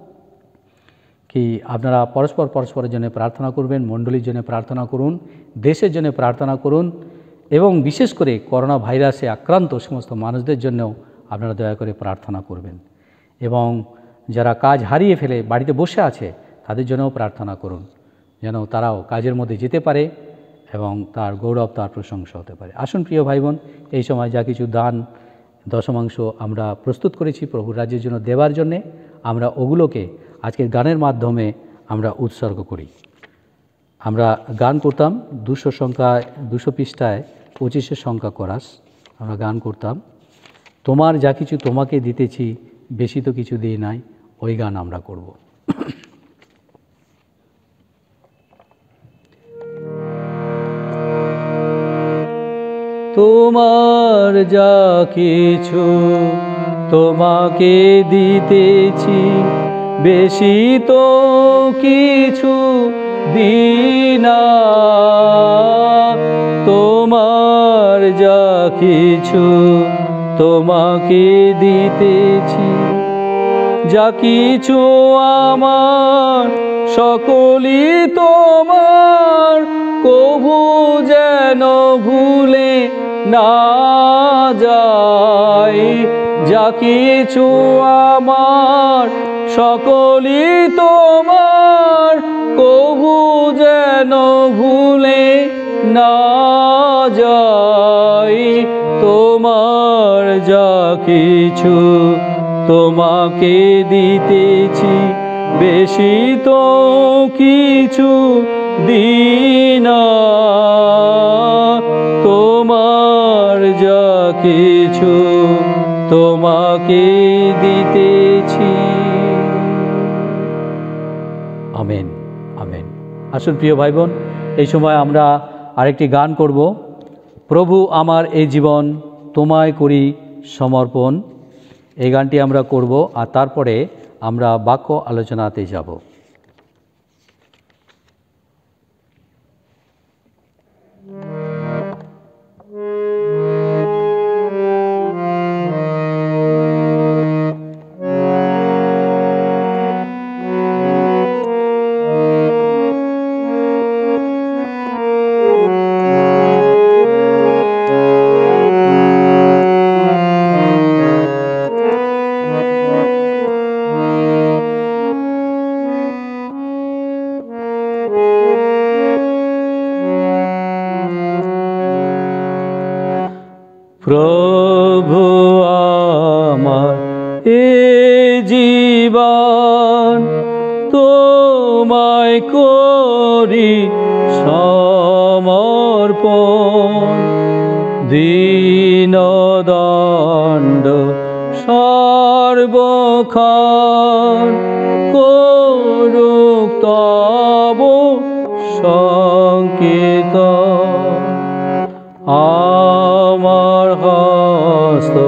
কি আপনারা পরস্পর পরস্পরের জন্য প্রার্থনা করবেন, মণ্ডলীর জন্য প্রার্থনা করুন, দেশের জন্য প্রার্থনা করুন এবং বিশেষ করে করোনা ভাইরাসে আক্রান্ত সমস্ত মানুষদের জন্যও আপনারা দয়া করে প্রার্থনা করবেন। এবং যারা কাজ হারিয়ে ফেলে বাড়িতে বসে আছে তাদের জন্যও প্রার্থনা করুন, যেন তারাও কাজের মধ্যে যেতে পারে এবং তার গৌরব তার প্রশংসা হতে পারে। আসুন প্রিয় ভাই বোন, এই সময় যা কিছু দান দশমাংশ আমরা প্রস্তুত করেছি প্রভুর রাজ্যের জন্য দেওয়ার জন্যে, আমরা ওগুলোকে আজকের গানের মাধ্যমে আমরা উৎসর্গ করি। আমরা গান করতাম দুশো সংখ্যায় দুশো পৃষ্ঠায় পঁচিশের সংখ্যা করাস আমরা গান করতাম, তোমার যা কিছু তোমাকে দিতেছি বেশি তো কিছু দিই নাই, ওই গান আমরা করব। তোমার যা কিছু তোমাকে দিতেছি বেশি তো কিছু দিই না, তোমার যা কিছু তোমাকে দিতেছি, যা কিছু আমার সকলই তোমার, কভু যেন ভুলে না যায়। যা কিছু আমার সকলই তোমার, কভু যেন ভুলে না যায়। তোমার যা কিছু তোমাকে দিতেছি বেশি তো কিছু দিই না, তোমার যা কিছু তোমাকে দিতেছি। Amen, amen. আসুন প্রিয় ভাই বোন, এই সময় আমরা আরেকটি গান করব, প্রভু আমার এই জীবন তোমায় করি সমর্পণ। এই গানটি আমরা করব আর তারপরে আমরা বাক্য আলোচনাতে যাব। প্রভু আমার এ জীবন তোমায় করি সমর্পণ, দীনদণ্ড সর্বক্ষণ করুক তব সংকীর্তন। আমার হস্ত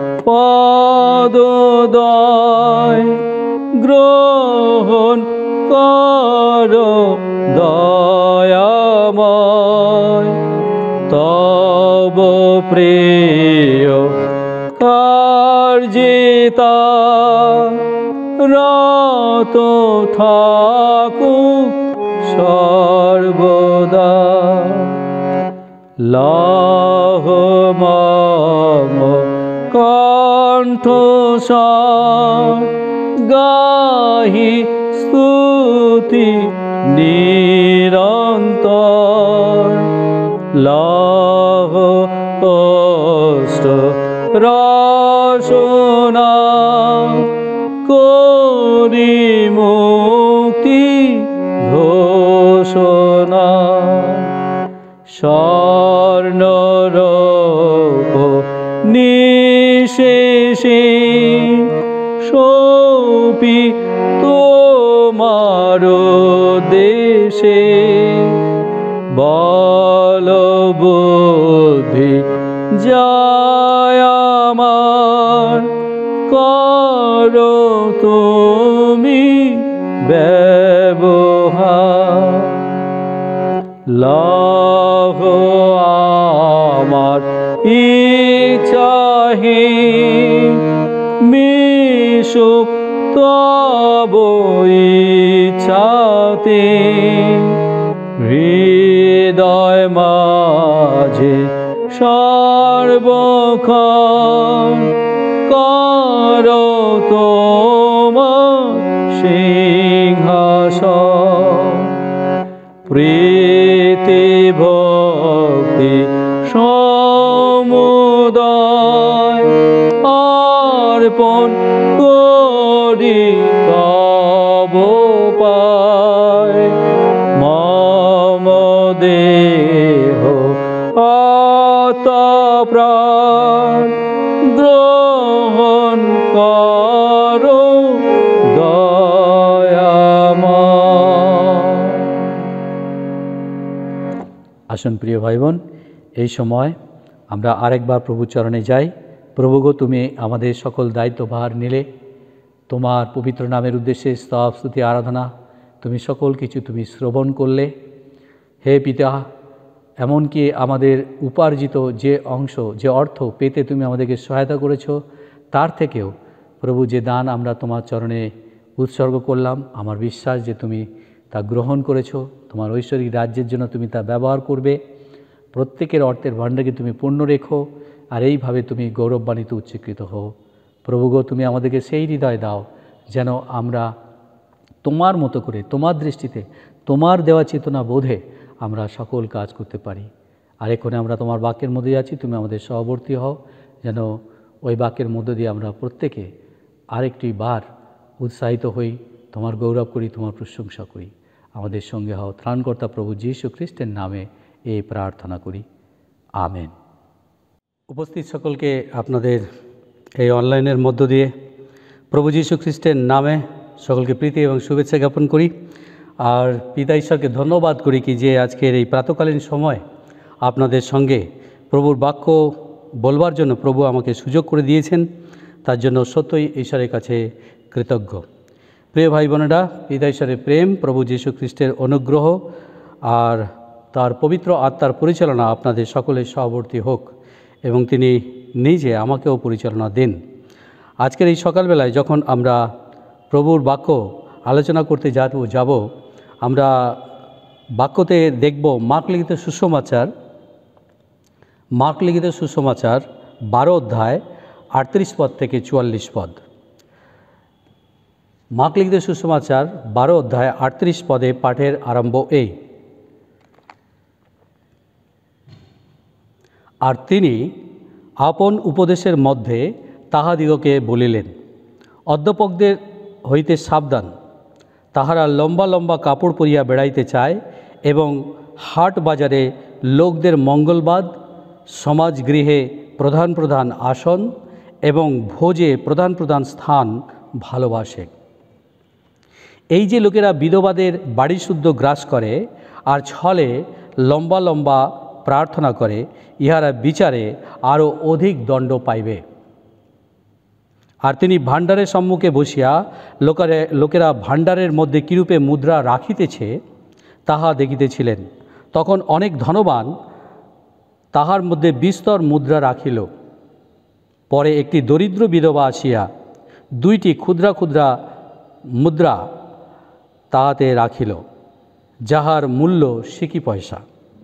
পদদ্বয় গ্রহণ করো দয়াময়, তব প্রিয় কার্যিতা রত থাকুক সর্বদা। লহ মম কণ্ঠস্বর গাহি স্তুতি নিরন্তর, লহ অষ্ট রসনা করি মুক্তি ঘোষণা। স্বর্ণরূপ নিশেষে সপি তোমার দেশে, বল বুদ্ধি যায় আমার করো তুমি ব্যবহার। লহ আমার ইচ্ছাহি মিশুক তব ইচ্ছাতে, হৃদয় মাঝে সর্বক্ষণ করো তোমার সিংহাসন। প্রীতি ভক্তি সমুদয় অর্পণ করি তব পায়, মম দেহ আত্মপ্রাণ গ্রহণ করো দয়াময়। আসুন প্রিয় ভাই বোন, এই সময় আমরা আরেকবার প্রভুর চরণে যাই। প্রভু গো, তুমি আমাদের সকল দায়িত্বভার নিলে, তোমার পবিত্র নামের উদ্দেশ্যে স্তব স্তুতি আরাধনা তুমি সকল কিছু তুমি শ্রবণ করলে। হে পিতা, এমনকি আমাদের উপার্জিত যে অংশ, যে অর্থ পেতে তুমি আমাদেরকে সহায়তা করেছো, তার থেকেও প্রভু যে দান আমরা তোমার চরণে উৎসর্গ করলাম, আমার বিশ্বাস যে তুমি তা গ্রহণ করেছো, তোমার ঐশ্বরিক রাজ্যের জন্য তুমি তা ব্যবহার করবে। প্রত্যেকের অর্থের ভাণ্ডারকে তুমি পূর্ণ রেখো, আর এইভাবে তুমি গৌরবান্বিত উচ্চীকৃত হও। প্রভু গো, তুমি আমাদেরকে সেই হৃদয় দাও যেন আমরা তোমার মতো করে, তোমার দৃষ্টিতে, তোমার দেওয়া চেতনা বোধে আমরা সকল কাজ করতে পারি। আর এখানে আমরা তোমার বাক্যের মধ্যে যাচ্ছি, তুমি আমাদের সহবর্তী হও, যেন ওই বাক্যের মধ্য দিয়ে আমরা প্রত্যেকে আরেকটি বার উৎসাহিত হই, তোমার গৌরব করি, তোমার প্রশংসা করি। আমাদের সঙ্গে হও, ত্রাণকর্তা প্রভু যীশু খ্রিস্টের নামে এই প্রার্থনা করি, আমেন। উপস্থিত সকলকে আপনাদের এই অনলাইনের মধ্য দিয়ে প্রভু যীশু খ্রিস্টের নামে সকলকে প্রীতি এবং শুভেচ্ছা জ্ঞাপন করি। আর পিতা ঈশ্বরকে ধন্যবাদ করি কি যে আজকের এই প্রাতকালীন সময় আপনাদের সঙ্গে প্রভুর বাক্য বলবার জন্য প্রভু আমাকে সুযোগ করে দিয়েছেন, তার জন্য সত্যই ঈশ্বরের কাছে কৃতজ্ঞ। প্রিয় ভাই বোনেরা, পিতা ঈশ্বরের প্রেম, প্রভু যীশু খ্রিস্টের অনুগ্রহ আর তার পবিত্র আত্মার পরিচালনা আপনাদের সকলের সহবর্তী হোক এবং তিনি নিজে আমাকেও পরিচালনা দেন। আজকের এই সকালবেলায় যখন আমরা প্রভুর বাক্য আলোচনা করতে যাব যাব আমরা বাক্যতে দেখব মার্ক লিখিত সুসমাচার মার্ক লিখিত সুসমাচার বারো অধ্যায় আটত্রিশ পদ থেকে চুয়াল্লিশ পদ। মার্ক লিখিত সুসমাচার বারো অধ্যায় আটত্রিশ পদে পাঠের আরম্ভ এই, আর তিনি আপন উপদেশের মধ্যে তাহাদিগকে বলিলেন, অধ্যাপকদের হইতে সাবধান, তাহারা লম্বা লম্বা কাপড় পরিয়া বেড়াইতে চায় এবং হাট বাজারে লোকদের মঙ্গলবাদ, সমাজগৃহে প্রধান প্রধান আসন এবং ভোজে প্রধান প্রধান স্থান ভালোবাসে। এই যে লোকেরা বিধবাদের বাড়িশুদ্ধ গ্রাস করে আর ছলে লম্বা লম্বা প্রার্থনা করে, ইহারা বিচারে আরও অধিক দণ্ড পাইবে। আর তিনি ভাণ্ডারের সম্মুখে বসিয়া লোকেরা লোকেরা ভাণ্ডারের মধ্যে কিরূপে মুদ্রা রাখিতেছে তাহা দেখিতেছিলেন। তখন অনেক ধনবান তাহার মধ্যে বিস্তর মুদ্রা রাখিল। পরে একটি দরিদ্র বিধবা আসিয়া দুইটি ক্ষুদ্রা ক্ষুদ্রা মুদ্রা তাহাতে রাখিল, যাহার মূল্য সিকি পয়সা।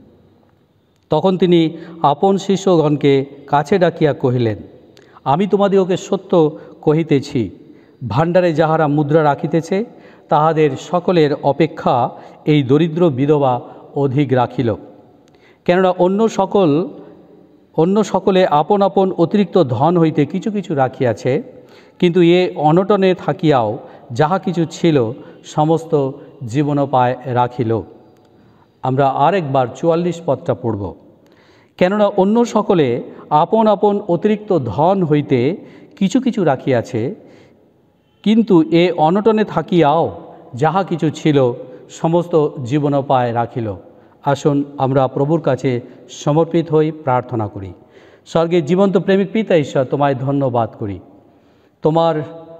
তখন তিনি আপন শিষ্যগণকে কাছে ডাকিয়া কহিলেন, আমি তোমাদিগকে সত্য কহিতেছি, ভাণ্ডারে যাহারা মুদ্রা রাখিতেছে তাহাদের সকলের অপেক্ষা এই দরিদ্র বিধবা অধিক রাখিল। কেননা অন্য সকল অন্য সকলে আপন আপন অতিরিক্ত ধন হইতে কিছু কিছু রাখিয়াছে, কিন্তু এ অনটনে থাকিয়াও যাহা কিছু ছিল সমস্ত জীবনোপায় রাখিল। আমরা আরেকবার চুয়াল্লিশ পদটা পড়ব। কেননা অন্য সকলে আপন আপন অতিরিক্ত ধন হইতে কিছু কিছু রাখিয়াছে, কিন্তু এ অনটনে থাকিয়াও যাহা কিছু ছিল সমস্ত জীবনোপায় রাখিল। আসুন আমরা প্রভুর কাছে সমর্পিত হই, প্রার্থনা করি। স্বর্গের জীবন্ত প্রেমিক পিতা ঈশ্বর, তোমায় ধন্যবাদ করি। তোমার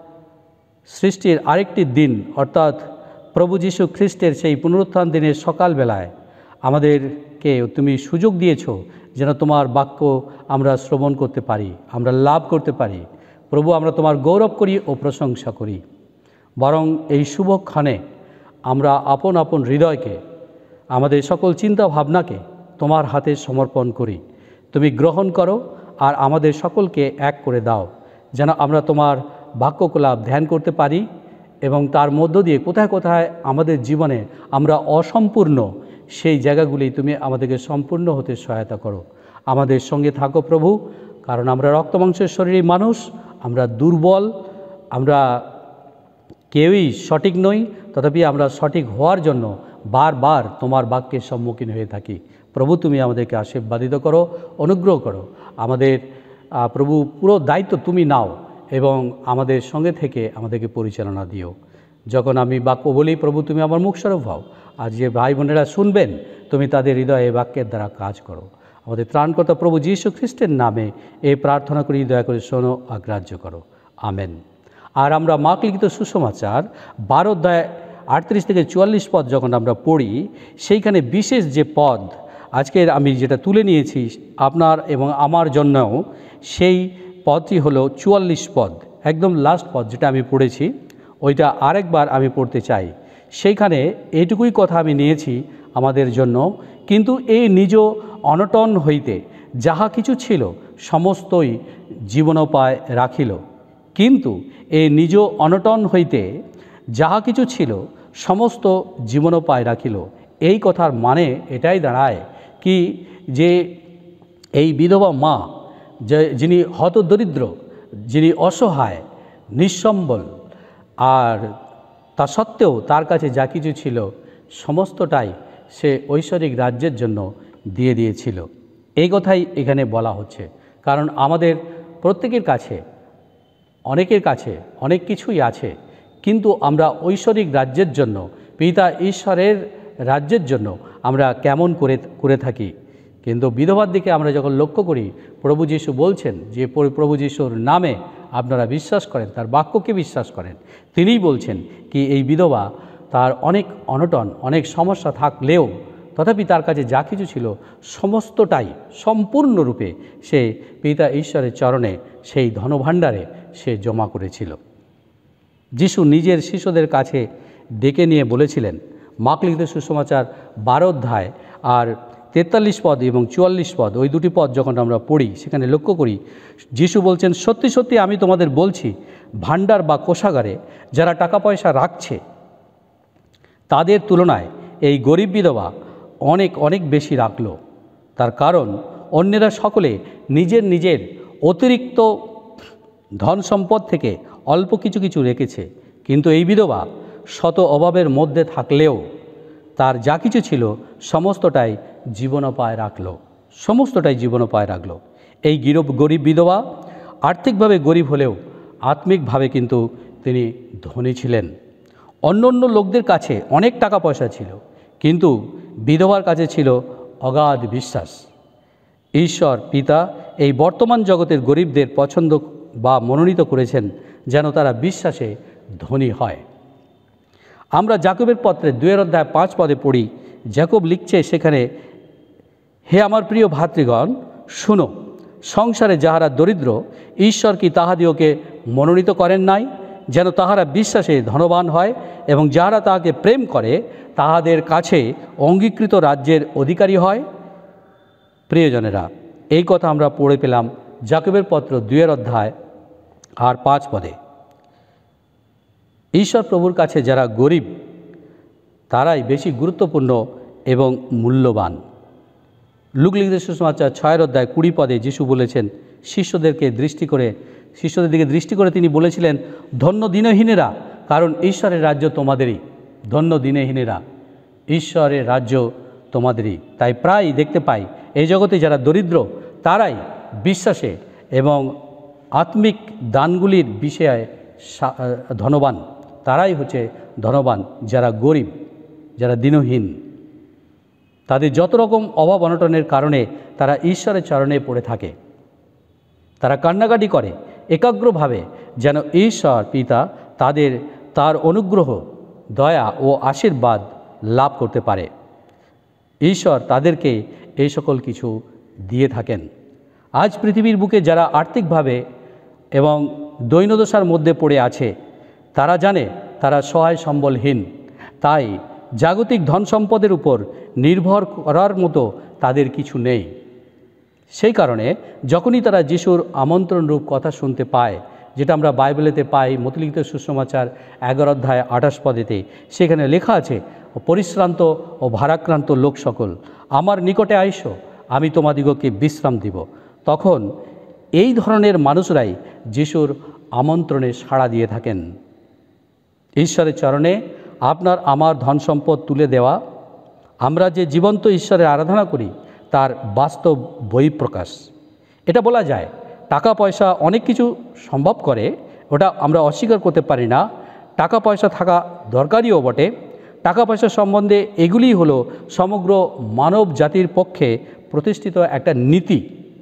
সৃষ্টির আরেকটি দিন অর্থাৎ প্রভু যীশু খ্রিস্টের সেই পুনরুত্থান দিনের সকালবেলায় আমাদেরকে তুমি সুযোগ দিয়েছ যেন তোমার বাক্য আমরা শ্রবণ করতে পারি, আমরা লাভ করতে পারি। প্রভু, আমরা তোমার গৌরব করি ও প্রশংসা করি। বরং এই শুভক্ষণে আমরা আপন আপন হৃদয়কে, আমাদের সকল চিন্তা ভাবনাকে তোমার হাতে সমর্পণ করি। তুমি গ্রহণ করো আর আমাদের সকলকে এক করে দাও, যেন আমরা তোমার বাক্যকলাপ ধ্যান করতে পারি এবং তার মধ্য দিয়ে কোথায় কোথায় আমাদের জীবনে আমরা অসম্পূর্ণ, সেই জায়গাগুলি তুমি আমাদেরকে সম্পূর্ণ হতে সহায়তা করো। আমাদের সঙ্গে থাকো প্রভু, কারণ আমরা রক্তমাংসের শরীরী মানুষ, আমরা দুর্বল, আমরা কেউই সঠিক নই, তথাপি আমরা সঠিক হওয়ার জন্য বারবার তোমার বাক্যের সম্মুখীন হয়ে থাকি। প্রভু, তুমি আমাদেরকে আশীর্বাদিত করো, অনুগ্রহ করো। আমাদের প্রভু পুরো দায়িত্ব তুমি নাও এবং আমাদের সঙ্গে থেকে আমাদেরকে পরিচালনা দিও। যখন আমি বাক্য বলি, প্রভু তুমি আমার মুখস্বরূপ হও। আর যে ভাই বোনেরা শুনবেন, তুমি তাদের হৃদয়ে বাক্যের দ্বারা কাজ করো। আমাদের ত্রাণকর্তা প্রভু যীশু খ্রিস্টের নামে এই প্রার্থনা করি, দয়া করে শোনো, অগ্রাহ্য করো। আমেন। আর আমরা মার্ক লিখিত সুসমাচার বারো অধ্যায় আটত্রিশ থেকে চুয়াল্লিশ পদ যখন আমরা পড়ি, সেইখানে বিশেষ যে পদ আজকের আমি যেটা তুলে নিয়েছি আপনার এবং আমার জন্যও, সেই পদটি হলো চুয়াল্লিশ পদ, একদম লাস্ট পদ যেটা আমি পড়েছি, ওইটা আরেকবার আমি পড়তে চাই। সেইখানে এইটুকুই কথা আমি নিয়েছি আমাদের জন্য, কিন্তু এই নিজ অনটন হইতে যাহা কিছু ছিল সমস্তই জীবনোপায় রাখিল। কিন্তু এই নিজ অনটন হইতে যাহা কিছু ছিল সমস্ত জীবনোপায় রাখিল। এই কথার মানে এটাই দাঁড়ায় কি, যে এই বিধবা মা, যে যিনি হতদরিদ্র, যিনি অসহায়, নিঃসম্বল, আর তা সত্ত্বেও তার কাছে যা কিছু ছিল সমস্তটাই সে ঐশ্বরিক রাজ্যের জন্য দিয়ে দিয়েছিল। এই কথাই এখানে বলা হচ্ছে। কারণ আমাদের প্রত্যেকের কাছে, অনেকের কাছে অনেক কিছুই আছে, কিন্তু আমরা ঐশ্বরিক রাজ্যের জন্য, পিতা ঈশ্বরের রাজ্যের জন্য আমরা কেমন করে করে থাকি। কিন্তু বিধবার দিকে আমরা যখন লক্ষ্য করি, প্রভু যীশু বলছেন যে প্রভু যীশুর নামে আপনারা বিশ্বাস করেন, তার বাক্যকে বিশ্বাস করেন, তিনিই বলছেন কি এই বিধবা তার অনেক অনটন, অনেক সমস্যা থাকলেও তথাপি তার কাছে যা কিছু ছিল সমস্তটাই সম্পূর্ণরূপে সে পিতা ঈশ্বরের চরণে, সেই ধনভাণ্ডারে সে জমা করেছিল। যিশু নিজের শিষ্যদের কাছে ডেকে নিয়ে বলেছিলেন, মার্ক লিখিত সুসমাচার বারো অধ্যায় আর তেতাল্লিশ পদ এবং চুয়াল্লিশ পদ, ওই দুটি পদ যখন আমরা পড়ি সেখানে লক্ষ্য করি যিশু বলছেন, সত্যি সত্যি আমি তোমাদের বলছি, ভাণ্ডার বা কোষাগারে যারা টাকা পয়সা রাখছে তাদের তুলনায় এই গরিব বিধবা অনেক অনেক বেশি রাখল। তার কারণ অন্যেরা সকলে নিজের নিজের অতিরিক্ত ধন সম্পদ থেকে অল্প কিছু কিছু রেখেছে। কিন্তু এই বিধবা শত অভাবের মধ্যে থাকলেও তার যা কিছু ছিল সমস্তটাই জীবনোপায় রাখলো, সমস্তটাই জীবনোপায় রাখলো। এই গিরব গরিব বিধবা আর্থিকভাবে গরিব হলেও আত্মিকভাবে কিন্তু তিনি ধনী ছিলেন। অন্য অন্য লোকদের কাছে অনেক টাকা পয়সা ছিল, কিন্তু বিধবার কাছে ছিল অগাধ বিশ্বাস। ঈশ্বর পিতা এই বর্তমান জগতের গরিবদের পছন্দ বা মনোনীত করেছেন যেন তারা বিশ্বাসে ধনী হয়। আমরা যাকবের পত্রে দুয়ের অধ্যায় পাঁচ পদে পড়ি, যাকব লিখছে সেখানে, হে আমার প্রিয় ভাতৃগণ, শুনো, সংসারে যাহারা দরিদ্র, ঈশ্বর কি তাহাদিওকে মনোনীত করেন নাই যেন তাহারা বিশ্বাসে ধনবান হয়, এবং যাহারা তাহাকে প্রেম করে তাহাদের কাছে অঙ্গীকৃত রাজ্যের অধিকারী হয়। প্রিয়জনেরা, এই কথা আমরা পড়ে পেলাম যাকবের পত্র দুয়ের অধ্যায় আর পাঁচ পদে। ঈশ্বর প্রভুর কাছে যারা গরিব তারাই বেশি গুরুত্বপূর্ণ এবং মূল্যবান। লূক লিখিত সুসমাচার ছয়ের অধ্যায় কুড়ি পদে যিশু বলেছেন, শিষ্যদেরকে দৃষ্টি করে শিষ্যদের দিকে দৃষ্টি করে তিনি বলেছিলেন, ধন্য দিনহীনেরা, কারণ ঈশ্বরের রাজ্য তোমাদেরই। ধন্য দিনহীনেরা, ঈশ্বরের রাজ্য তোমাদেরই। তাই প্রায় দেখতে পাই এই জগতে যারা দরিদ্র তারাই বিশ্বাসে এবং আত্মিক দানগুলির বিষয়ে ধনবান, তারাই হচ্ছে ধনবান। যারা গরিব, যারা দিনহীন, তাদের যত রকম অভাব অনটনের কারণে তারা ঈশ্বরের চরণে পড়ে থাকে, তারা কান্নাকাটি করে একাগ্রভাবে যেন ঈশ্বর পিতা তাদের তার অনুগ্রহ, দয়া ও আশীর্বাদ লাভ করতে পারে। ঈশ্বর তাদেরকে এই সকল কিছু দিয়ে থাকেন। আজ পৃথিবীর বুকে যারা আর্থিকভাবে এবং দৈন্যদশার মধ্যে পড়ে আছে তারা জানে তারা সহায় সম্বলহীন, তাই জাগতিক ধন সম্পদের উপর নির্ভর করার মতো তাদের কিছু নেই। সেই কারণে যখনই তারা যিশুর আমন্ত্রণরূপ কথা শুনতে পায়, যেটা আমরা বাইবেলেতে পাই মথলিখিত সুসমাচার এগারো অধ্যায় আঠাশ পদেতে, সেখানে লেখা আছে, পরিশ্রান্ত ও ভারাক্রান্ত লোক সকল আমার নিকটে আইসো, আমি তোমাদিগকে বিশ্রাম দিব। তখন এই ধরনের মানুষরাই যিশুর আমন্ত্রণে সাড়া দিয়ে থাকেন। ঈশ্বরের চরণে আপনার আমার ধন সম্পদ তুলে দেওয়া, আমরা যে জীবন্ত ঈশ্বরের আরাধনা করি তার বাস্তব বহিঃপ্রকাশ। এটা বলা যায় টাকা পয়সা অনেক কিছু সম্ভব করে, ওটা আমরা অস্বীকার করতে পারি না। টাকা পয়সা থাকা দরকারিও বটে। টাকা পয়সা সম্বন্ধে এগুলি হলো সমগ্র মানব জাতির পক্ষে প্রতিষ্ঠিত একটা নীতি।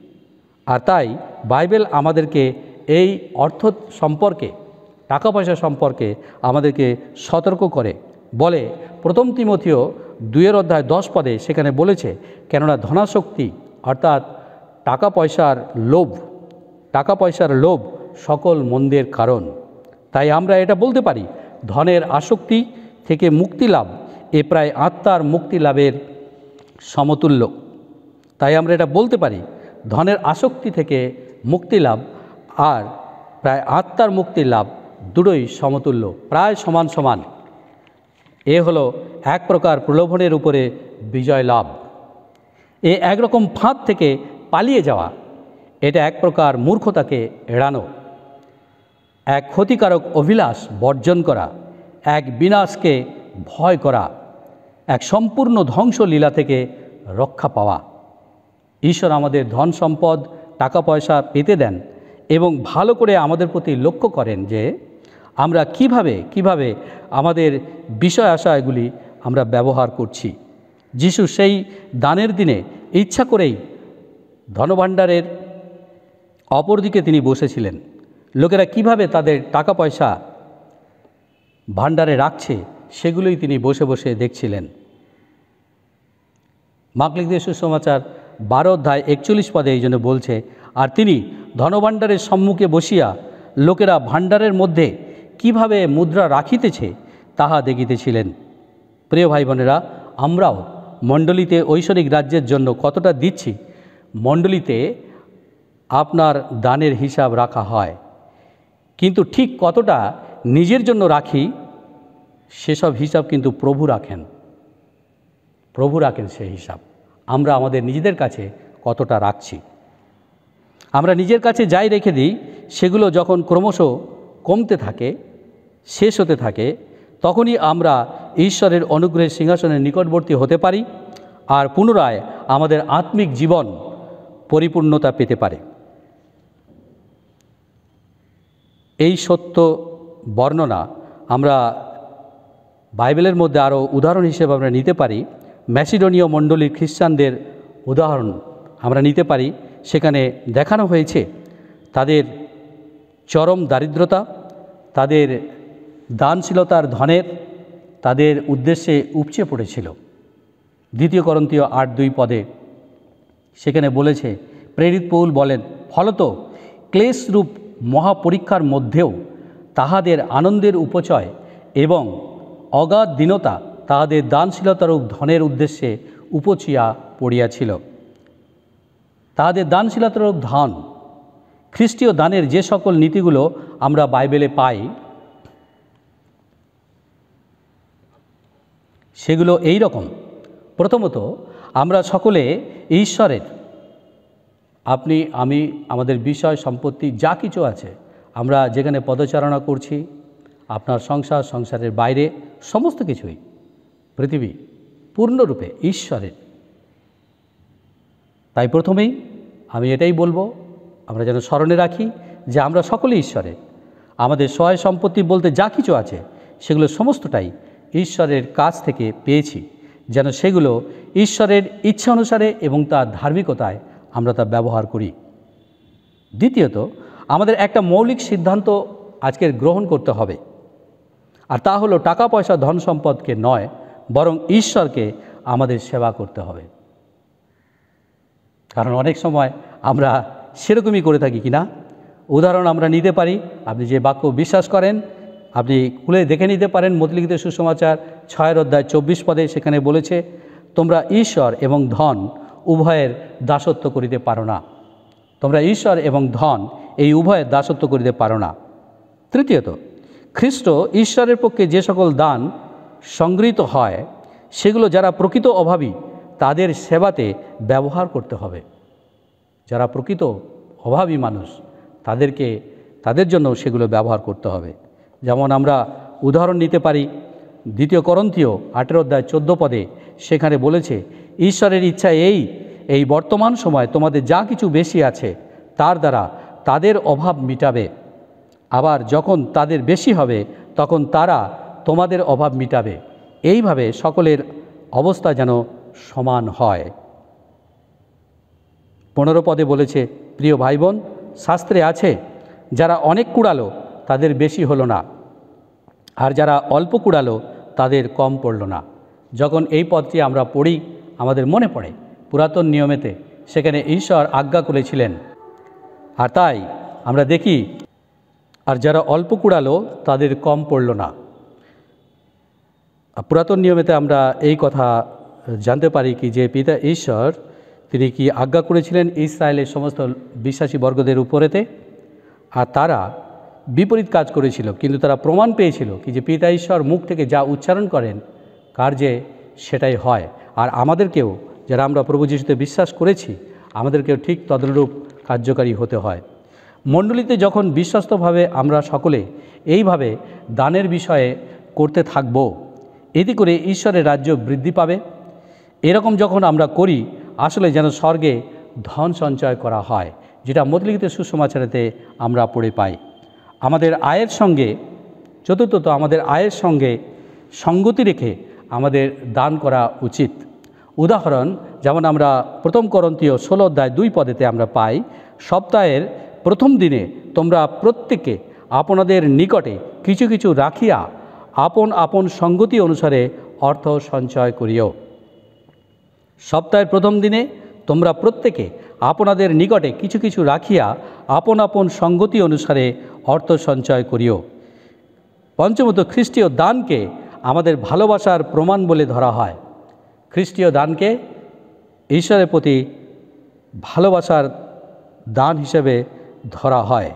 আর তাই বাইবেল আমাদেরকে এই অর্থ সম্পর্কে, টাকা পয়সা সম্পর্কে আমাদেরকে সতর্ক করে বলে। প্রথম তিমথিও দুয়ের অধ্যায় দশ পদে সেখানে বলেছে, কেননা ধনাসক্তি অর্থাৎ টাকা পয়সার লোভ, টাকা পয়সার লোভ সকল মন্দের কারণ। তাই আমরা এটা বলতে পারি, ধনের আসক্তি থেকে মুক্তি লাভ এ প্রায় আত্মার মুক্তি লাভের সমতুল্য। তাই আমরা এটা বলতে পারি, ধনের আসক্তি থেকে মুক্তি লাভ আর প্রায় আত্মার মুক্তি লাভ দুটোই সমতুল্য, প্রায় সমান সমান। এ হলো এক প্রকার প্রলোভনের উপরে বিজয় লাভ। এ একরকম ফাঁদ থেকে পালিয়ে যাওয়া, এটা এক প্রকার মূর্খতাকে এড়ানো, এক ক্ষতিকারক অভিলাষ বর্জন করা, এক বিনাশকে ভয় করা, এক সম্পূর্ণ ধ্বংসলীলা থেকে রক্ষা পাওয়া। ঈশ্বর আমাদের ধন সম্পদ, টাকা পয়সা পেতে দেন এবং ভালো করে আমাদের প্রতি লক্ষ্য করেন যে আমরা কিভাবে কিভাবে আমাদের বিষয় আশয়গুলি আমরা ব্যবহার করছি। যিশু সেই দানের দিনে ইচ্ছা করেই ধনভাণ্ডারের অপরদিকে তিনি বসেছিলেন। লোকেরা কিভাবে তাদের টাকা পয়সা ভাণ্ডারে রাখছে সেগুলোই তিনি বসে বসে দেখছিলেন। মার্ক লিখিত সুসমাচার বারো অধ্যায় একচল্লিশ পদে এই জন্য বলছে, আর তিনি ধনভাণ্ডারের সম্মুখে বসিয়া লোকেরা ভাণ্ডারের মধ্যে কিভাবে মুদ্রা রাখিতেছে তাহা দেখিতেছিলেন। প্রিয় ভাই বোনেরা, আমরাও মণ্ডলীতে ঐশ্বরিক রাজ্যের জন্য কতটা দিচ্ছি, মণ্ডলীতে আপনার দানের হিসাব রাখা হয়, কিন্তু ঠিক কতটা নিজের জন্য রাখি সেসব হিসাব কিন্তু প্রভু রাখেন। প্রভু রাখেন সেই হিসাব। আমরা আমাদের নিজেদের কাছে কতটা রাখছি। আমরা নিজের কাছে যাই রেখে দিই, সেগুলো যখন ক্রমশ কমতে থাকে, শেষ হতে থাকে, তখনই আমরা ঈশ্বরের অনুগ্রহের সিংহাসনের নিকটবর্তী হতে পারি আর পুনরায় আমাদের আত্মিক জীবন পরিপূর্ণতা পেতে পারে। এই সত্য বর্ণনা আমরা বাইবেলের মধ্যে আরও উদাহরণ হিসেবে আমরা নিতে পারি। ম্যাসিডোনীয় মণ্ডলীর খ্রিস্টানদের উদাহরণ আমরা নিতে পারি। সেখানে দেখানো হয়েছে তাদের চরম দারিদ্রতা, তাদের দানশীলতার ধনের তাদের উদ্দেশ্যে উপচে পড়েছিল। দ্বিতীয় করন্থীয় আট দুই পদে সেখানে বলেছে, প্রেরিত পৌল বলেন, ফলত ক্লেশরূপ মহাপরীক্ষার মধ্যেও তাহাদের আনন্দের উপচয় এবং অগাধ দীনতা তাহাদের দানশীলতারূপ ধনের উদ্দেশ্যে উপচিয়া পড়িয়াছিল। তাহাদের দানশীলতারূপ ধন, খ্রিস্টীয় দানের যে সকল নীতিগুলো আমরা বাইবেলে পাই, সেগুলো এই রকম। প্রথমত, আমরা সকলে ঈশ্বরের, আপনি আমি আমাদের বিষয় সম্পত্তি যা কিছু আছে, আমরা যেখানে পদচারণা করছি, আপনার সংসার, সংসারের বাইরে সমস্ত কিছুই পৃথিবী পূর্ণরূপে ঈশ্বরের। তাই প্রথমেই আমি এটাই বলবো, আমরা যেন স্মরণে রাখি যে আমরা সকলেই ঈশ্বরের। আমাদের সহায় সম্পত্তি বলতে যা কিছু আছে, সেগুলো সমস্তটাই ঈশ্বরের কাছ থেকে পেয়েছি, যেন সেগুলো ঈশ্বরের ইচ্ছা অনুসারে এবং তার ধার্মিকতায় আমরা তা ব্যবহার করি। দ্বিতীয়ত, আমাদের একটা মৌলিক সিদ্ধান্ত আজকের গ্রহণ করতে হবে, আর তা হলো টাকা পয়সা ধন সম্পদকে নয়, বরং ঈশ্বরকে আমাদের সেবা করতে হবে। কারণ অনেক সময় আমরা সেরকমই করে থাকি কি না। উদাহরণ আমরা নিতে পারি, আপনি যে বাক্য বিশ্বাস করেন আপনি খুলে দেখে নিতে পারেন। মথলিখিত সুসমাচার ছয়ের অধ্যায় চব্বিশ পদে সেখানে বলেছে, তোমরা ঈশ্বর এবং ধন উভয়ের দাসত্ব করিতে পারো না। তোমরা ঈশ্বর এবং ধন এই উভয়ের দাসত্ব করিতে পারো না। তৃতীয়ত, খ্রিস্ট ঈশ্বরের পক্ষে যে সকল দান সংগৃহীত হয়, সেগুলো যারা প্রকৃত অভাবী তাদের সেবাতে ব্যবহার করতে হবে। যারা প্রকৃত অভাবী মানুষ, তাদেরকে তাদের জন্য সেগুলো ব্যবহার করতে হবে। যেমন আমরা উদাহরণ নিতে পারি, দ্বিতীয় করন্থীয় আঠেরো অধ্যায় চোদ্দো পদে সেখানে বলেছে, ঈশ্বরের ইচ্ছা এই এই বর্তমান সময় তোমাদের যা কিছু বেশি আছে তার দ্বারা তাদের অভাব মিটাবে, আবার যখন তাদের বেশি হবে তখন তারা তোমাদের অভাব মিটাবে। এইভাবে সকলের অবস্থা যেন সমান হয়। পনেরো পদে বলেছে, প্রিয় ভাই বোন, শাস্ত্রে আছে, যারা অনেক কুড়ালো তাদের বেশি হলো না, আর যারা অল্প কুড়ালো তাদের কম পড়ল না। যখন এই পদটি আমরা পড়ি, আমাদের মনে পড়ে পুরাতন নিয়মেতে সেখানে ঈশ্বর আজ্ঞা করেছিলেন, আর তাই আমরা দেখি, আর যারা অল্প কুড়ালো তাদের কম পড়ল না। পুরাতন নিয়মেতে আমরা এই কথা জানতে পারি কি যে পিতা ঈশ্বর তিনি কি আজ্ঞা করেছিলেন ইসরায়েলের সমস্ত বিশ্বাসী বর্গদের উপরেতে, আর তারা বিপরীত কাজ করেছিল, কিন্তু তারা প্রমাণ পেয়েছিল কি যে পিতা ঈশ্বর মুখ থেকে যা উচ্চারণ করেন কার্যে সেটাই হয়। আর আমাদেরকেও, যারা আমরা প্রভু যিশুতে বিশ্বাস করেছি, আমাদেরকেও ঠিক তদনুরূপ কার্যকারী হতে হয়। মণ্ডলীতে যখন বিশ্বস্তভাবে আমরা সকলে এইভাবে দানের বিষয়ে করতে থাকব, এতে করে ঈশ্বরের রাজ্য বৃদ্ধি পাবে। এরকম যখন আমরা করি, আসলে যেন স্বর্গে ধন সঞ্চয় করা হয়, যেটা মথলিখিত সুসমাচারেতে আমরা পড়ে পাই। আমাদের আয়ের সঙ্গে, চতুর্থত, আমাদের আয়ের সঙ্গে সঙ্গতি রেখে আমাদের দান করা উচিত। উদাহরণ যেমন আমরা প্রথম করন্থীয় ষোলো অধ্যায় দুই পদেতে আমরা পাই, সপ্তাহের প্রথম দিনে তোমরা প্রত্যেকে আপনাদের নিকটে কিছু কিছু রাখিয়া আপন আপন সঙ্গতি অনুসারে অর্থ সঞ্চয় করিও। সপ্তাহের প্রথম দিনে তোমরা প্রত্যেকে আপনাদের নিকটে কিছু কিছু রাখিয়া আপন আপন সঙ্গতি অনুসারে অর্থ সঞ্চয় করিও। পঞ্চমত, খ্রিস্টীয় দানকে আমাদের ভালোবাসার প্রমাণ বলে ধরা হয়। খ্রিস্টীয় দানকে ঈশ্বরের প্রতি ভালোবাসার দান হিসেবে ধরা হয়,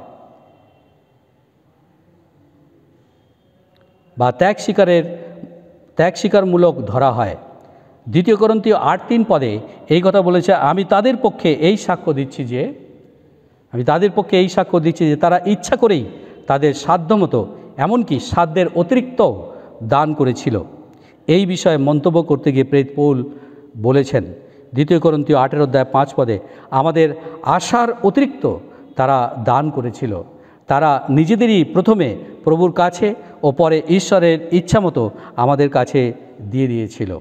বা ত্যাগ স্বীকারের ত্যাগ স্বীকারমূলক ধরা হয়। দ্বিতীয় করন্থীয় আট তিন পদে এই কথা বলেছে, আমি তাদের পক্ষে এই সাক্ষ্য দিচ্ছি যে আমি তাদের পক্ষে এই সাক্ষ্য দিচ্ছি যে তারা ইচ্ছা করেই তাদের সাধ্যমতো, এমনকি সাধ্যের অতিরিক্ত দান করেছিল। এই বিষয়ে মন্তব্য করতে গিয়ে প্রেরিত পৌল বলেছেন দ্বিতীয় করন্থীয় আটের অধ্যায় পাঁচ পদে, আমাদের আশার অতিরিক্ত তারা দান করেছিল। তারা নিজেদেরই প্রথমে প্রভুর কাছে ও পরে ঈশ্বরের ইচ্ছামতো আমাদের কাছে দিয়ে দিয়েছিল।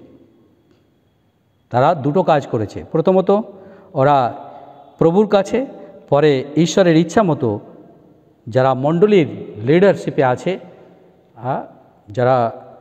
তারা দুটো কাজ করেছে, প্রথমত ওরা প্রভুর কাছে, পরে ঈশ্বরের ইচ্ছা মতো যারা মণ্ডলীর লিডারশিপে আছে, যারা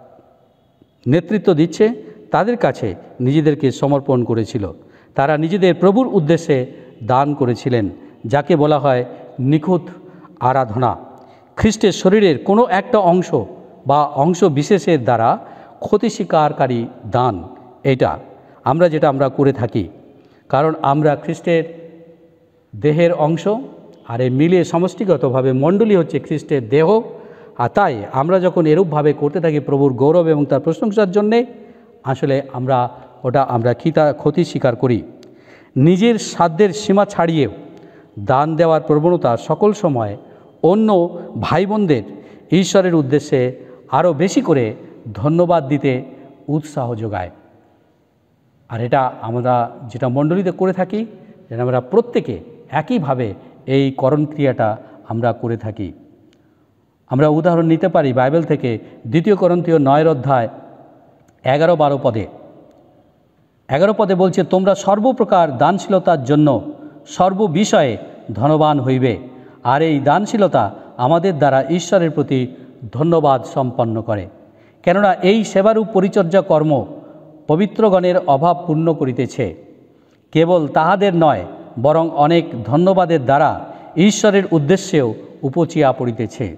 নেতৃত্ব দিচ্ছে, তাদের কাছে নিজেদেরকে সমর্পণ করেছিল। তারা নিজেদের প্রভুর উদ্দেশ্যে দান করেছিলেন, যাকে বলা হয় নিখুঁত আরাধনা। খ্রিস্টের শরীরের কোনো একটা অংশ বা অংশ বিশেষের দ্বারা ক্ষতি স্বীকারকারী দান, এটা আমরা যেটা আমরা করে থাকি, কারণ আমরা খ্রিস্টের দেহের অংশ, আর এই মিলিয়ে সমষ্টিগতভাবে মণ্ডলী হচ্ছে খ্রিস্টের দেহ। আর তাই আমরা যখন এরূপভাবে করতে থাকি প্রভুর গৌরব এবং তার প্রশংসার জন্যে, আসলে আমরা ওটা আমরা খিতা ক্ষতি স্বীকার করি। নিজের সাধ্যের সীমা ছাড়িয়ে দান দেওয়ার প্রবণতা সকল সময় অন্য ভাই বোনদের ঈশ্বরের উদ্দেশ্যে আরও বেশি করে ধন্যবাদ দিতে উৎসাহ যোগায়। আর এটা আমরা যেটা মণ্ডলীতে করে থাকি, যেটা আমরা প্রত্যেকে একইভাবে এই করণ ক্রিয়াটা আমরা করে থাকি। আমরা উদাহরণ নিতে পারি বাইবেল থেকে দ্বিতীয় করন্থীয় নয়ের অধ্যায় এগারো বারো পদে। এগারো পদে বলছে, তোমরা সর্বপ্রকার দানশীলতার জন্য সর্ববিষয়ে ধনবান হইবে, আর এই দানশীলতা আমাদের দ্বারা ঈশ্বরের প্রতি ধন্যবাদ সম্পন্ন করে। কেননা এই সেবারূপ পরিচর্যা কর্ম পবিত্রগণের অভাব পূর্ণ করিতেছে, কেবল তাহাদের নয়, বরং অনেক ধন্যবাদের দ্বারা ঈশ্বরের উদ্দেশ্যেও উপচিয়া পড়িতেছে।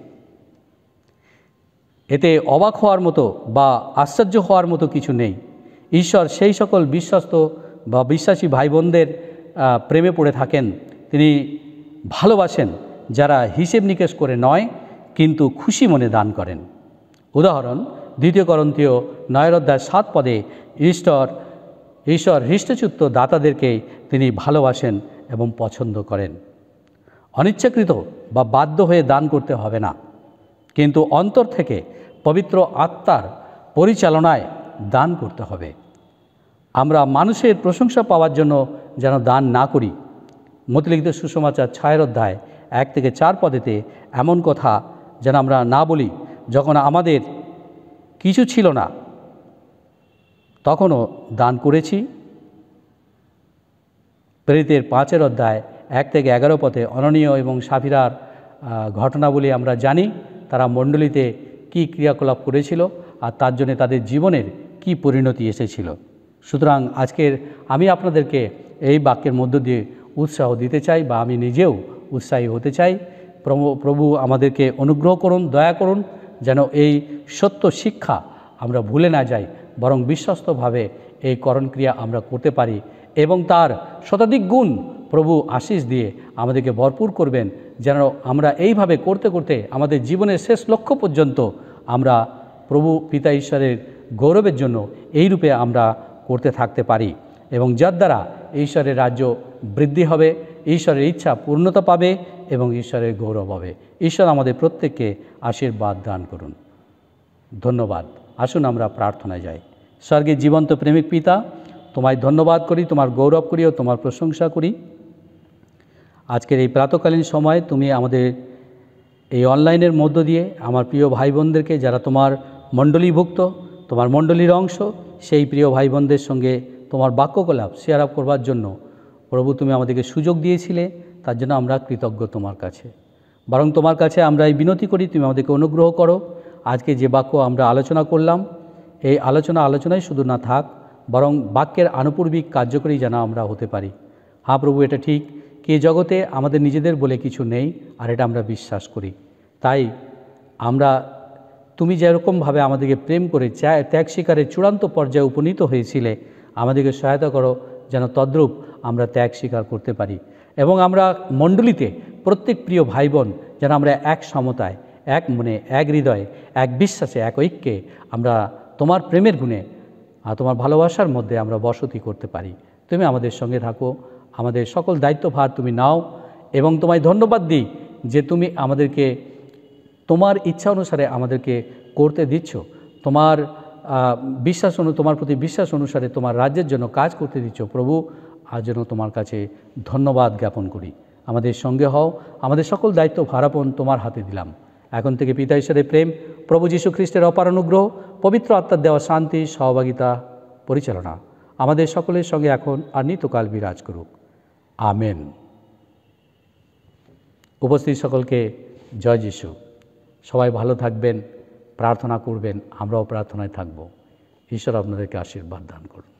এতে অবাক হওয়ার মতো বা আশ্চর্য হওয়ার মতো কিছু নেই। ঈশ্বর সেই সকল বিশ্বস্ত বা বিশ্বাসী ভাই বোনদের প্রেমে পড়ে থাকেন। তিনি ভালোবাসেন যারা হিসেব নিকেশ করে নয়, কিন্তু খুশি মনে দান করেন। উদাহরণ দ্বিতীয় করন্থীয় নয়ের অধ্যায় সাত পদে, ঈশ্বর ঈশ্বর হৃষ্টচিত্ত দাতাদেরকে তিনি ভালোবাসেন এবং পছন্দ করেন। অনিচ্ছাকৃত বা বাধ্য হয়ে দান করতে হবে না, কিন্তু অন্তর থেকে পবিত্র আত্মার পরিচালনায় দান করতে হবে। আমরা মানুষের প্রশংসা পাওয়ার জন্য যেন দান না করি। মতিলিখিত সুসমাচার ছয়ের অধ্যায় এক থেকে চার পদেতে এমন কথা যেন আমরা না বলি, যখন আমাদের কিছু ছিল না তখনও দান করেছি। প্রেরিতের পাঁচের অধ্যায় এক থেকে এগারো পদে অননীয় এবং সাফিরার ঘটনাবলী আমরা জানি, তারা মণ্ডলীতে কী ক্রিয়াকলাপ করেছিল আর তার জন্য তাদের জীবনের কি পরিণতি এসেছিল। সুতরাং আজকের আমি আপনাদেরকে এই বাক্যের মধ্য দিয়ে উৎসাহ দিতে চাই, বা আমি নিজেও উৎসাহী হতে চাই। প্রভু প্রভু আমাদেরকে অনুগ্রহ করুন, দয়া করুন, যেন এই সত্য শিক্ষা আমরা ভুলে না যাই, বরং বিশ্বস্তভাবে এই করণ ক্রিয়া আমরা করতে পারি, এবং তার শতাধিক গুণ প্রভু আশীষ দিয়ে আমাদেরকে ভরপুর করবেন, যেন আমরা এইভাবে করতে করতে আমাদের জীবনের শেষ লক্ষ্য পর্যন্ত আমরা প্রভু পিতা ঈশ্বরের গৌরবের জন্য এই রূপে আমরা করতে থাকতে পারি, এবং যার দ্বারা ঈশ্বরের রাজ্য বৃদ্ধি হবে, ঈশ্বরের ইচ্ছা পূর্ণতা পাবে এবং ঈশ্বরের গৌরব হবে। ঈশ্বর আমাদের প্রত্যেককে আশীর্বাদ দান করুন। ধন্যবাদ। আসুন আমরা প্রার্থনায় যাই। স্বর্গের জীবন্ত প্রেমিক পিতা, তোমায় ধন্যবাদ করি, তোমার গৌরব করি ও তোমার প্রশংসা করি। আজকের এই প্রাতকালীন সময় তুমি আমাদের এই অনলাইনের মধ্য দিয়ে আমার প্রিয় ভাই বোনদেরকে, যারা তোমার মণ্ডলীভুক্ত, তোমার মণ্ডলীর অংশ, সেই প্রিয় ভাই বোনদের সঙ্গে তোমার বাক্যকলাপ শেয়ার আপ করবার জন্য প্রভু তুমি আমাদেরকে সুযোগ দিয়েছিলে, তার জন্য আমরা কৃতজ্ঞ তোমার কাছে। বরং তোমার কাছে আমরা এই বিনতি করি, তুমি আমাদেরকে অনুগ্রহ করো। আজকে যে বাক্য আমরা আলোচনা করলাম, এই আলোচনা আলোচনায় শুধু না থাক, বরং বাক্যের আনুপূর্বিক কার্যকরী যেন আমরা হতে পারি। হ্যাঁ প্রভু, এটা ঠিক কি জগতে আমাদের নিজেদের বলে কিছু নেই, আর এটা আমরা বিশ্বাস করি। তাই আমরা তুমি যেরকমভাবে আমাদেরকে প্রেম করে ত্যাগ স্বীকারের চূড়ান্ত পর্যায়ে উপনীত হয়েছিলে, আমাদেরকে সহায়তা করো যেন তদ্রূপ আমরা ত্যাগ স্বীকার করতে পারি, এবং আমরা মণ্ডলীতে প্রত্যেক প্রিয় ভাই বোন যেন আমরা এক সমতায়, এক মনে, এক হৃদয়ে, এক বিশ্বাসে, এক ঐক্যে আমরা তোমার প্রেমের গুণে আর তোমার ভালোবাসার মধ্যে আমরা বসতি করতে পারি। তুমি আমাদের সঙ্গে থাকো, আমাদের সকল দায়িত্বভার তুমি নাও, এবং তোমায় ধন্যবাদ দিই যে তুমি আমাদেরকে তোমার ইচ্ছা অনুসারে আমাদেরকে করতে দিচ্ছ, তোমার বিশ্বাস অনু তোমার প্রতি বিশ্বাস অনুসারে তোমার রাজ্যের জন্য কাজ করতে দিচ্ছ। প্রভু, আজ যেন তোমার কাছে ধন্যবাদ জ্ঞাপন করি। আমাদের সঙ্গে হও, আমাদের সকল দায়িত্ব ভারাপন তোমার হাতে দিলাম। এখন থেকে পিতা ঈশ্বরের প্রেম, প্রভু যীশু খ্রিস্টের অপার অনুগ্রহ, পবিত্র আত্মার দেওয়া শান্তি, সহভাগিতা, পরিচালনা আমাদের সকলের সঙ্গে এখন আর নিত্যকাল বিরাজ করুক। আমেন। উপস্থিত সকলকে জয় যীশু। সবাই ভালো থাকবেন, প্রার্থনা করবেন, আমরাও প্রার্থনায় থাকব। ঈশ্বর আপনাদেরকে আশীর্বাদ দান করুন।